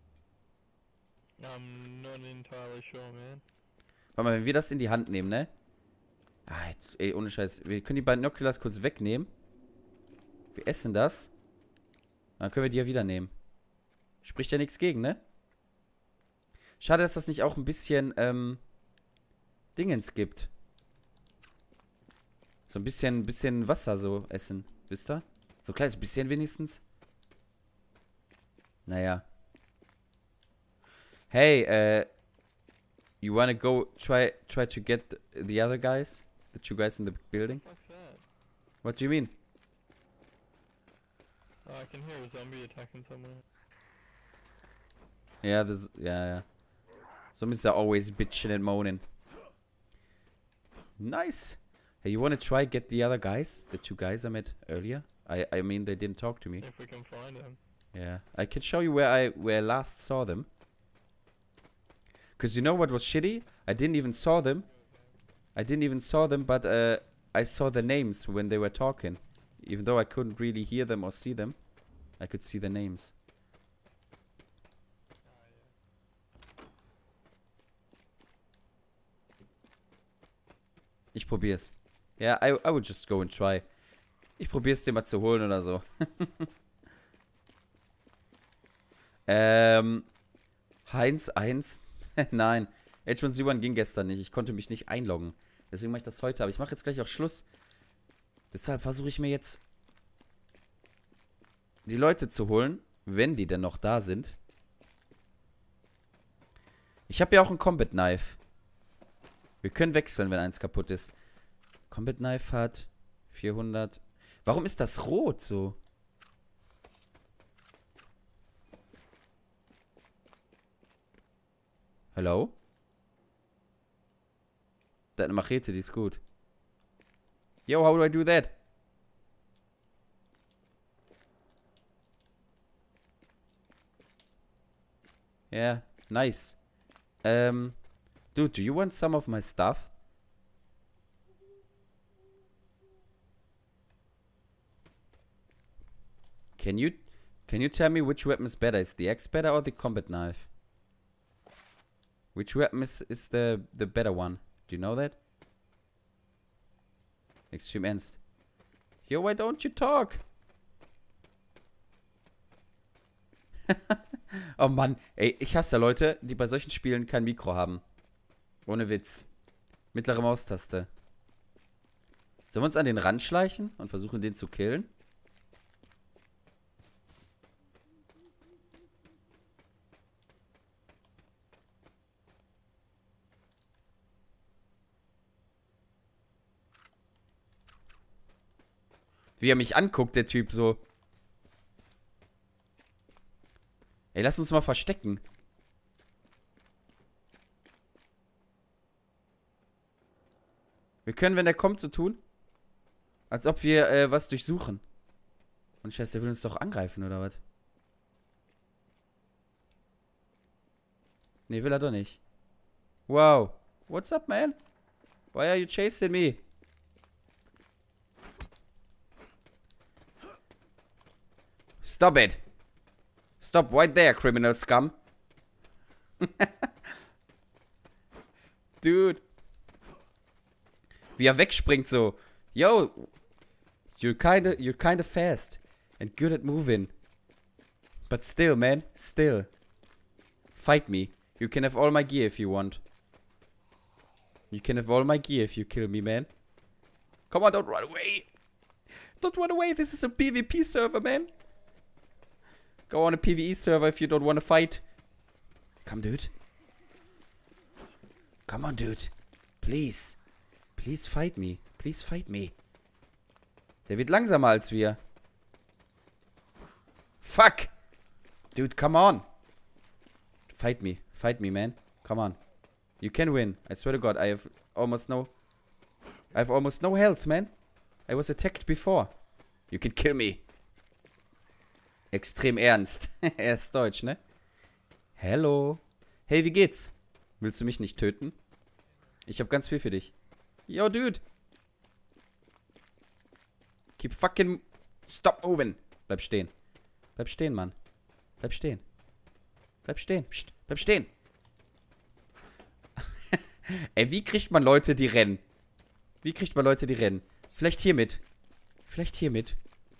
I'm not entirely sure, man. Warte mal, wenn wir das in die Hand nehmen, ne? Ah, jetzt, ey, ohne Scheiß. Wir können die beiden Binoculars kurz wegnehmen. Wir essen das. Dann können wir die ja wieder nehmen. Spricht ja nichts gegen, ne? Schade, dass das nicht auch ein bisschen, ähm, Dingens gibt. So ein bisschen, bisschen Wasser so essen. Wisst ihr? So ein kleines bisschen wenigstens. Naja. Hey, äh, you wanna go try try to get the other guys? The two guys in the building? What the fuck's that? What do you mean? Oh, I can hear a zombie attacking somewhere. Yeah, this, yeah, yeah. Zombies are always bitching and moaning. Nice. Hey, you wanna try get the other guys? The two guys I met earlier? I I mean they didn't talk to me. If we can find him. Yeah, I can show you where I where I last saw them. Cause you know what was shitty? I didn't even saw them. I didn't even saw them, but uh, I saw the names when they were talking. Even though I couldn't really hear them or see them, I could see the names. Ich probier's. Ja, yeah, I, I would just go and try. Ich probier's dir mal zu holen oder so. ähm, Heinz eins. Nein, H eins sieben ging gestern nicht. Ich konnte mich nicht einloggen. Deswegen mache ich das heute. Aber ich mache jetzt gleich auch Schluss. Deshalb versuche ich mir jetzt die Leute zu holen, wenn die denn noch da sind. Ich habe ja auch ein Combat Knife. Wir können wechseln, wenn eins kaputt ist. Combat Knife hat vierhundert. Warum ist das rot so? Hello? Da hat eine Machete, die ist gut. Yo, how do I do that? Yeah, nice. Um, dude, do you want some of my stuff? Can you, can you tell me which weapon is better? Is the axe better or the combat knife? Which weapon is, is the, the better one? Do you know that? Extreme Ernst. Yo, why don't you talk? Oh Mann, ey, ich hasse Leute, die bei solchen Spielen kein Mikro haben. Ohne Witz. Mittlere Maustaste. Sollen wir uns an den Rand schleichen und versuchen, den zu killen? Wie er mich anguckt, der Typ so. Ey, lass uns mal verstecken. Wir können, wenn der kommt, so tun, als ob wir äh, was durchsuchen. Und scheiße, der will uns doch angreifen, oder was? Nee, will er doch nicht. Wow. What's up, man? Why are you chasing me? Stop it. Stop right there, criminal scum. Dude. Wie er wegspringt so. Yo. You're kinda, you're kinda fast. And good at moving. But still, man. Still. Fight me. You can have all my gear if you want. You can have all my gear if you kill me, man. Come on, don't run away. Don't run away. This is a PvP server, man. Go on a PvE server if you don't want to fight. Come, dude. Come on, dude. Please. Please fight me. Please fight me. Der wird langsamer als wir. Fuck. Dude, come on. Fight me. Fight me, man. Come on. You can win. I swear to God, I have almost no... I have almost no health, man. I was attacked before. You can kill me. Extrem ernst. Er ist deutsch, ne? Hello. Hey, wie geht's? Willst du mich nicht töten? Ich hab ganz viel für dich. Yo, dude. Keep fucking... Stop moving. Bleib stehen. Bleib stehen, Mann. Bleib stehen. Bleib stehen. Psst. Bleib stehen. Ey, wie kriegt man Leute, die rennen? Wie kriegt man Leute, die rennen? Vielleicht hiermit. Vielleicht hiermit.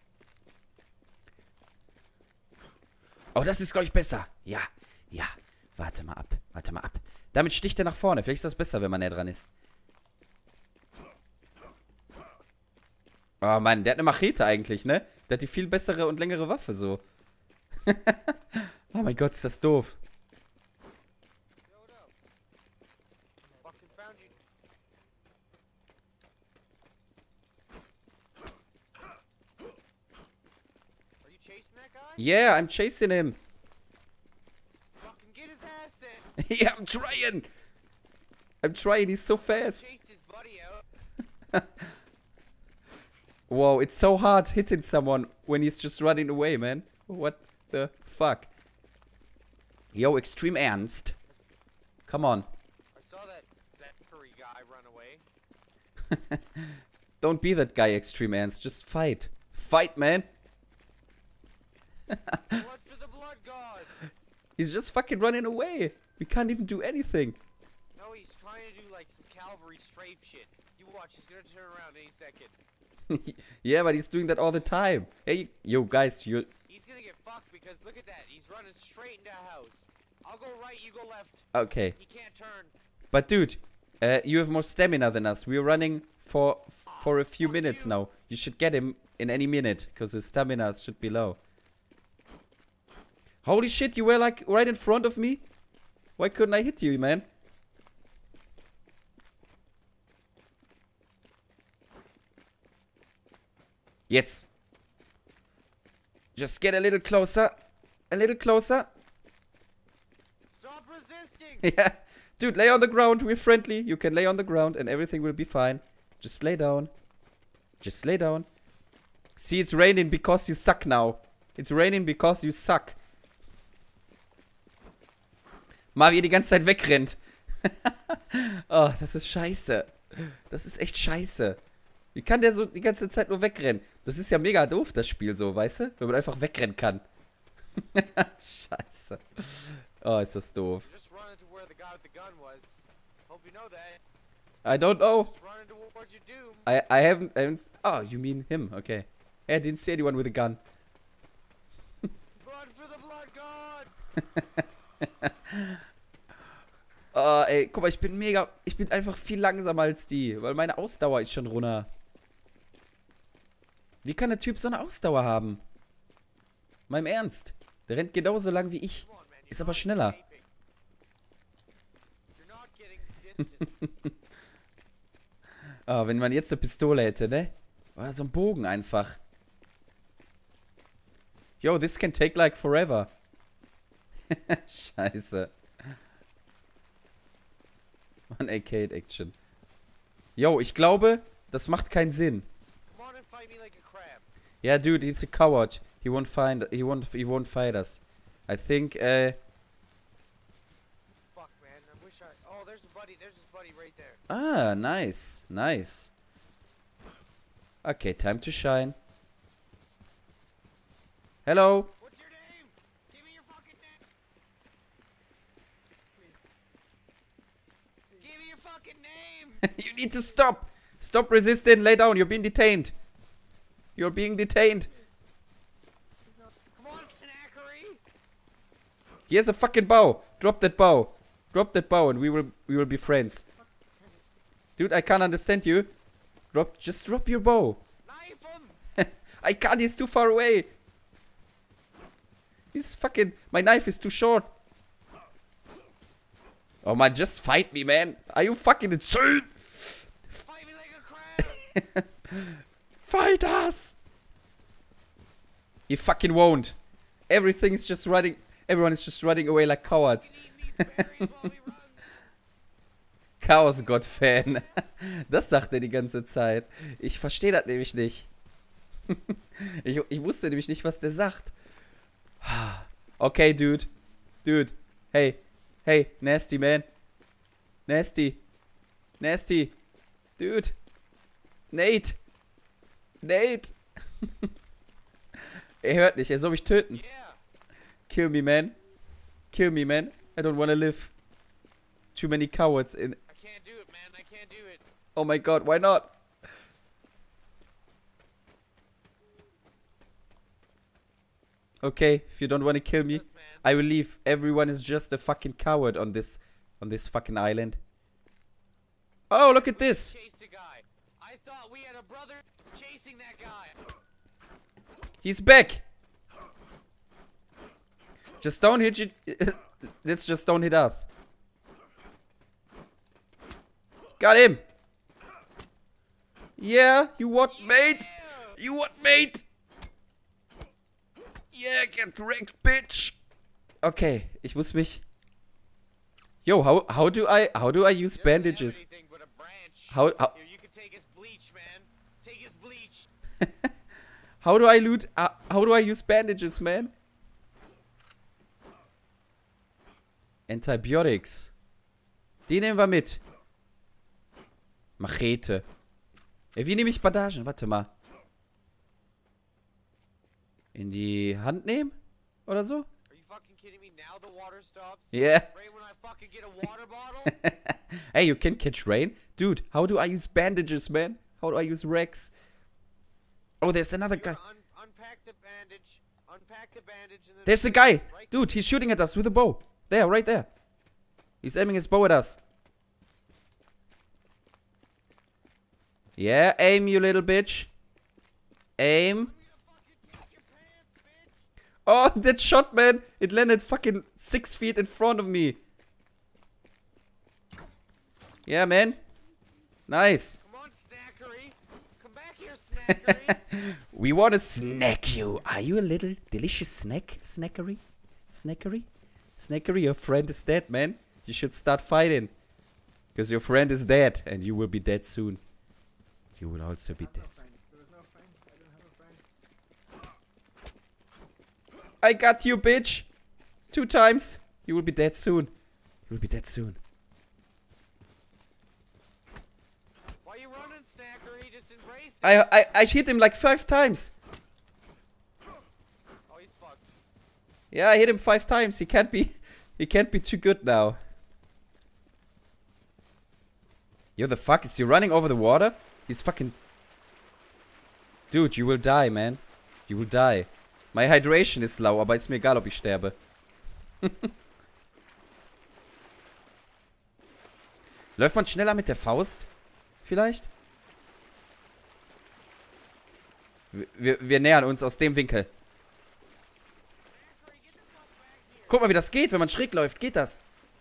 Oh, das ist, glaube ich, besser. Ja, ja. Warte mal ab. Warte mal ab. Damit sticht er nach vorne. Vielleicht ist das besser, wenn man näher dran ist. Oh, Mann, der hat eine Machete eigentlich, ne? Der hat die viel bessere und längere Waffe, so. Oh mein Gott, ist das doof. Yeah, I'm chasing him. Fucking get his ass then. Yeah, I'm trying. I'm trying, he's so fast. Chased his buddy out. Wow, it's so hard hitting someone when he's just running away, man. What the fuck? Yo, extreme ernst. Come on. I saw that Zachary guy run away. Don't be that guy, extreme ernst. Just fight. Fight, man. Blood for the blood god. He's just fucking running away. We can't even do anything. No, he's trying to do like some cavalry strafe shit. You watch, he's gonna turn around any second. Yeah, but he's doing that all the time. Hey, yo, guys, you... He's gonna get fucked because look at that. He's running straight into a house. I'll go right, you go left. Okay. He can't turn. But, dude, uh, you have more stamina than us. We're running for for a few minutes now. You should get him in any minute, because his stamina should be low. Holy shit, you were like right in front of me? Why couldn't I hit you, man? Jetzt. Just get a little closer. A little closer. Stop resisting. Yeah. Dude, lay on the ground. We're friendly. You can lay on the ground and everything will be fine. Just lay down. Just lay down. See, it's raining because you suck now. It's raining because you suck. Mal wie ihr die ganze Zeit wegrennt. Oh, das ist scheiße. Das ist echt scheiße. Wie kann der so die ganze Zeit nur wegrennen? Das ist ja mega doof, das Spiel so, weißt du? Wenn man einfach wegrennen kann. Scheiße. Oh, ist das doof. Just running to where the guy with the gun was. Hope you know that. I don't know. Just running towards your doom. I, I haven't, I haven't... Oh, you mean him. Okay. I didn't see anyone with a gun. Blood for the blood god. Oh, ey, guck mal, ich bin mega... Ich bin einfach viel langsamer als die, weil meine Ausdauer ist schon runter. Wie kann der Typ so eine Ausdauer haben? Mal im Ernst. Der rennt genauso lang wie ich. Come on, man. Ist You're aber not schneller. escaping. You're not getting distance. Ah, wenn man jetzt eine Pistole hätte, ne? Oder so ein Bogen einfach. Yo, this can take like forever. Scheiße. Mann, Arcade-Action. Yo, ich glaube, das macht keinen Sinn. Come on and fight me like a crab. Yeah, dude, he's a coward. He won't find. He won't. He won't fight us. I think. Uh. Fuck, man. I wish I. Oh, there's a buddy. There's his buddy right there. Ah, nice, nice. Okay, time to shine. Hello. What's your name? Give me your fucking name. Give me your fucking name. You need to stop. Stop resisting. Lay down. You're being detained. You're being detained. Come on, Snackery. Here's a fucking bow. Drop that bow. Drop that bow, and we will we will be friends. Dude, I can't understand you. Drop. Just drop your bow. Knife him. I can't. He's too far away. He's fucking. My knife is too short. Oh man, just fight me, man. Are you fucking insane? Fight me like a crab. Fight us! You fucking won't. Everything is just running. Everyone is just running away like cowards. Eating these berries while we run. Chaos-Gott-Fan. Das sagt er die ganze Zeit. Ich verstehe das nämlich nicht. ich, ich wusste nämlich nicht, was der sagt. Okay, Dude. Dude. Hey. Hey, Nasty, man. Nasty. Nasty. Dude. Nate. Nate. Er hört nicht, er soll mich töten. Yeah. Kill me, man. Kill me, man. I don't wanna live. Too many cowards in... I can't do it, man. I can't do it. Oh my god, why not? Okay, if you don't wanna kill me, Yes, man. I will leave. Everyone is just a fucking coward on this... on this fucking island. Oh, look at this! Chased a guy. I thought we had a brother chasing that guy. He's back! Just don't hit you... Let's just don't hit us. Got him! Yeah, you what, mate? You what, mate? Yeah, get wrecked, bitch! Okay, ich muss mich... Yo, how how do I how do I use He doesn't have bandages? anything but a branch. How how Here, you can take his bleach, man. Take his bleach. how do I loot? Uh, how do I use bandages, man? Antibiotics. Die nehmen wir mit. Machete. Ja, wie nehme ich Bandagen? Warte mal. In die Hand nehmen? Oder so? Are you fucking kidding me? Now the water stops? Yeah. Right when I fucking get a water bottle? Hey, you can catch rain? Dude, how do I use bandages, man? How do I use Rex? Oh, there's another guy. Un unpack the bandage. Unpack the bandage and then... There's a guy. Right Dude, he's shooting at us with a bow. There, right there. He's aiming his bow at us. Yeah, aim, you little bitch. Aim. Oh, that shot, man. It landed fucking six feet in front of me. Yeah, man. Nice. Come on, Snackery. Come back here, Snackery. We want to snack you. Are you a little delicious snack? Snackery? Snackery? Snackery, your friend is dead, man. You should start fighting. Because your friend is dead. And you will be dead soon. You will also be dead soon. I got you, bitch. Two times. You will be dead soon. You will be dead soon. Why you running, Snackery? Just embrace it. I, I, I hit him like five times. Oh, he's fucked. Yeah, I hit him five times. He can't be... He can't be too good now. Yo, the fuck? Is he running over the water? He's fucking... Dude, you will die, man. You will die. My hydration is low, aber ist mir egal, ob ich sterbe. Läuft man schneller mit der Faust? Vielleicht? Wir, wir, wir nähern uns aus dem Winkel. Guck mal, wie das geht, wenn man schräg läuft. Geht das?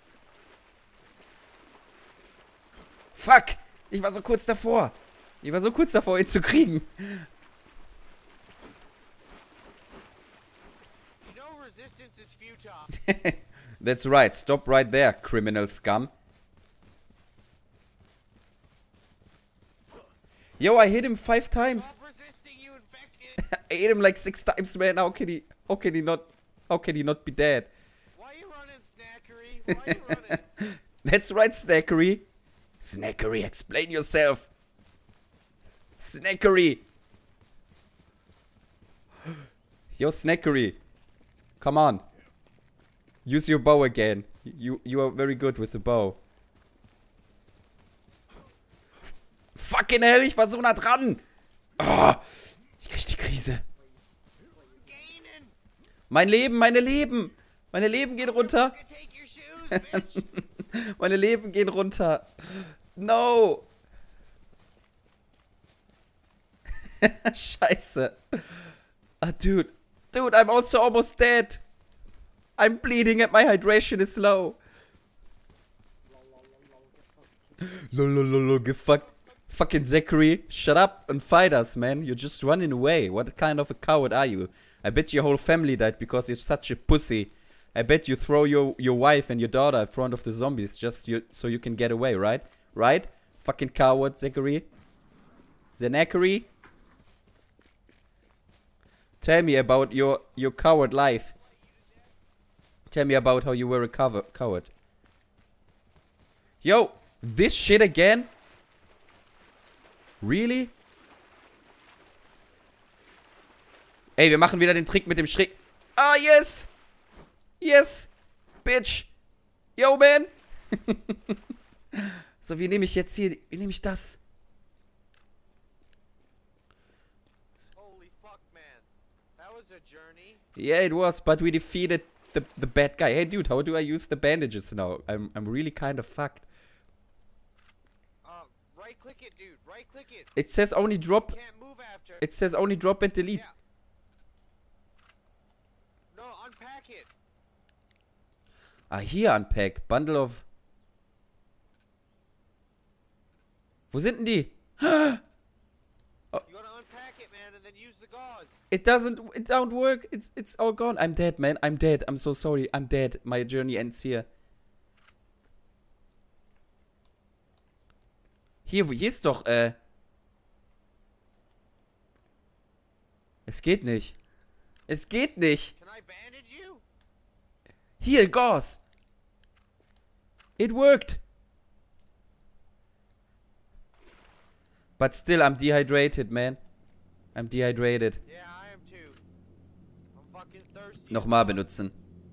Fuck! Ich war so kurz davor. Ich war so kurz davor, ihn zu kriegen. You know resistance is futile. That's right. Stop right there, criminal scum. Yo, I hit him five times. Stop resisting, you infected. I hit him like six times, man. How can he... How can he not... How can he not be dead? Why you running, Snackery? Why you running? That's right, Snackery. Snackery, explain yourself. Snackery. Yo, Snackery. Come on. Use your bow again. You you are very good with the bow. F Fucking hell, ich war so nah dran. Oh, ich krieg die Krise. Gaining. Mein Leben, meine Leben. Meine Leben gehen runter. Fucking take your shoes, bitch. Meine Leben gehen runter. No. Scheiße. Ah, dude. Dude, I'm also almost dead. I'm bleeding and my hydration is low. Lolololo, get fucked. Fucking Zachary, shut up and fight us, man. You're just running away. What kind of a coward are you? I bet your whole family died because you're such a pussy. I bet you throw your, your wife and your daughter in front of the zombies just you, so you can get away, right? Right? Fucking coward, Zachary. Zachary? Tell me about your, your coward life. Tell me about how you were a cover coward. Yo, this shit again? Really? Ey, wir machen wieder den Trick mit dem Schräg... Ah, yes! Yes! Bitch! Yo, man! So, wie nehme ich jetzt hier... Wie nehme ich das? Holy fuck, man. That was a journey. Yeah, it was, but we defeated the, the bad guy. Hey, dude, how do I use the bandages now? I'm, I'm really kind of fucked. Uh, right click it, dude. Right click it. It says only drop... Can't move after. It says only drop and delete. Yeah. No, unpack it. Ah, hier unpack. Bundle of... Wo sind denn die? You gotta unpack it, man, and then use the gauze. It doesn't... It don't work. It's, it's all gone. I'm dead, man. I'm dead. I'm so sorry. I'm dead. My journey ends here. Hier, hier ist doch, äh... Es geht nicht. Es geht nicht. Can I bandage you? Here, gauze. It worked. But still, I'm dehydrated, man. I'm dehydrated. Yeah, I am too. I'm fucking thirsty. Nochmal benutzen.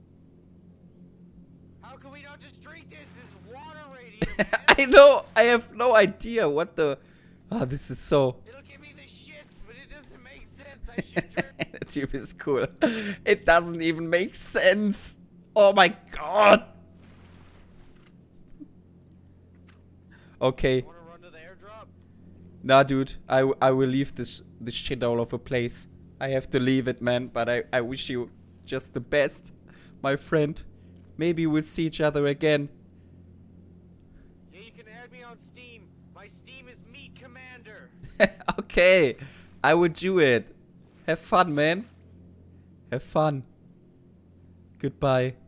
How can we not just drink this? This is water radiant, man. I know. I have no idea what the... Oh, this is so... It'll give me the shits, but it doesn't make sense. I should drink. Der Typ ist cool. It doesn't even make sense. Oh my god. Okay. Wanna run to the airdrop? Nah, dude. I, w I will leave this this shit all over place. I have to leave it, man. But I, I wish you just the best, my friend. Maybe we'll see each other again. Yeah, you can add me on Steam. My Steam is Meat Commander. Okay. I would do it. Have fun, man. Have fun. Goodbye.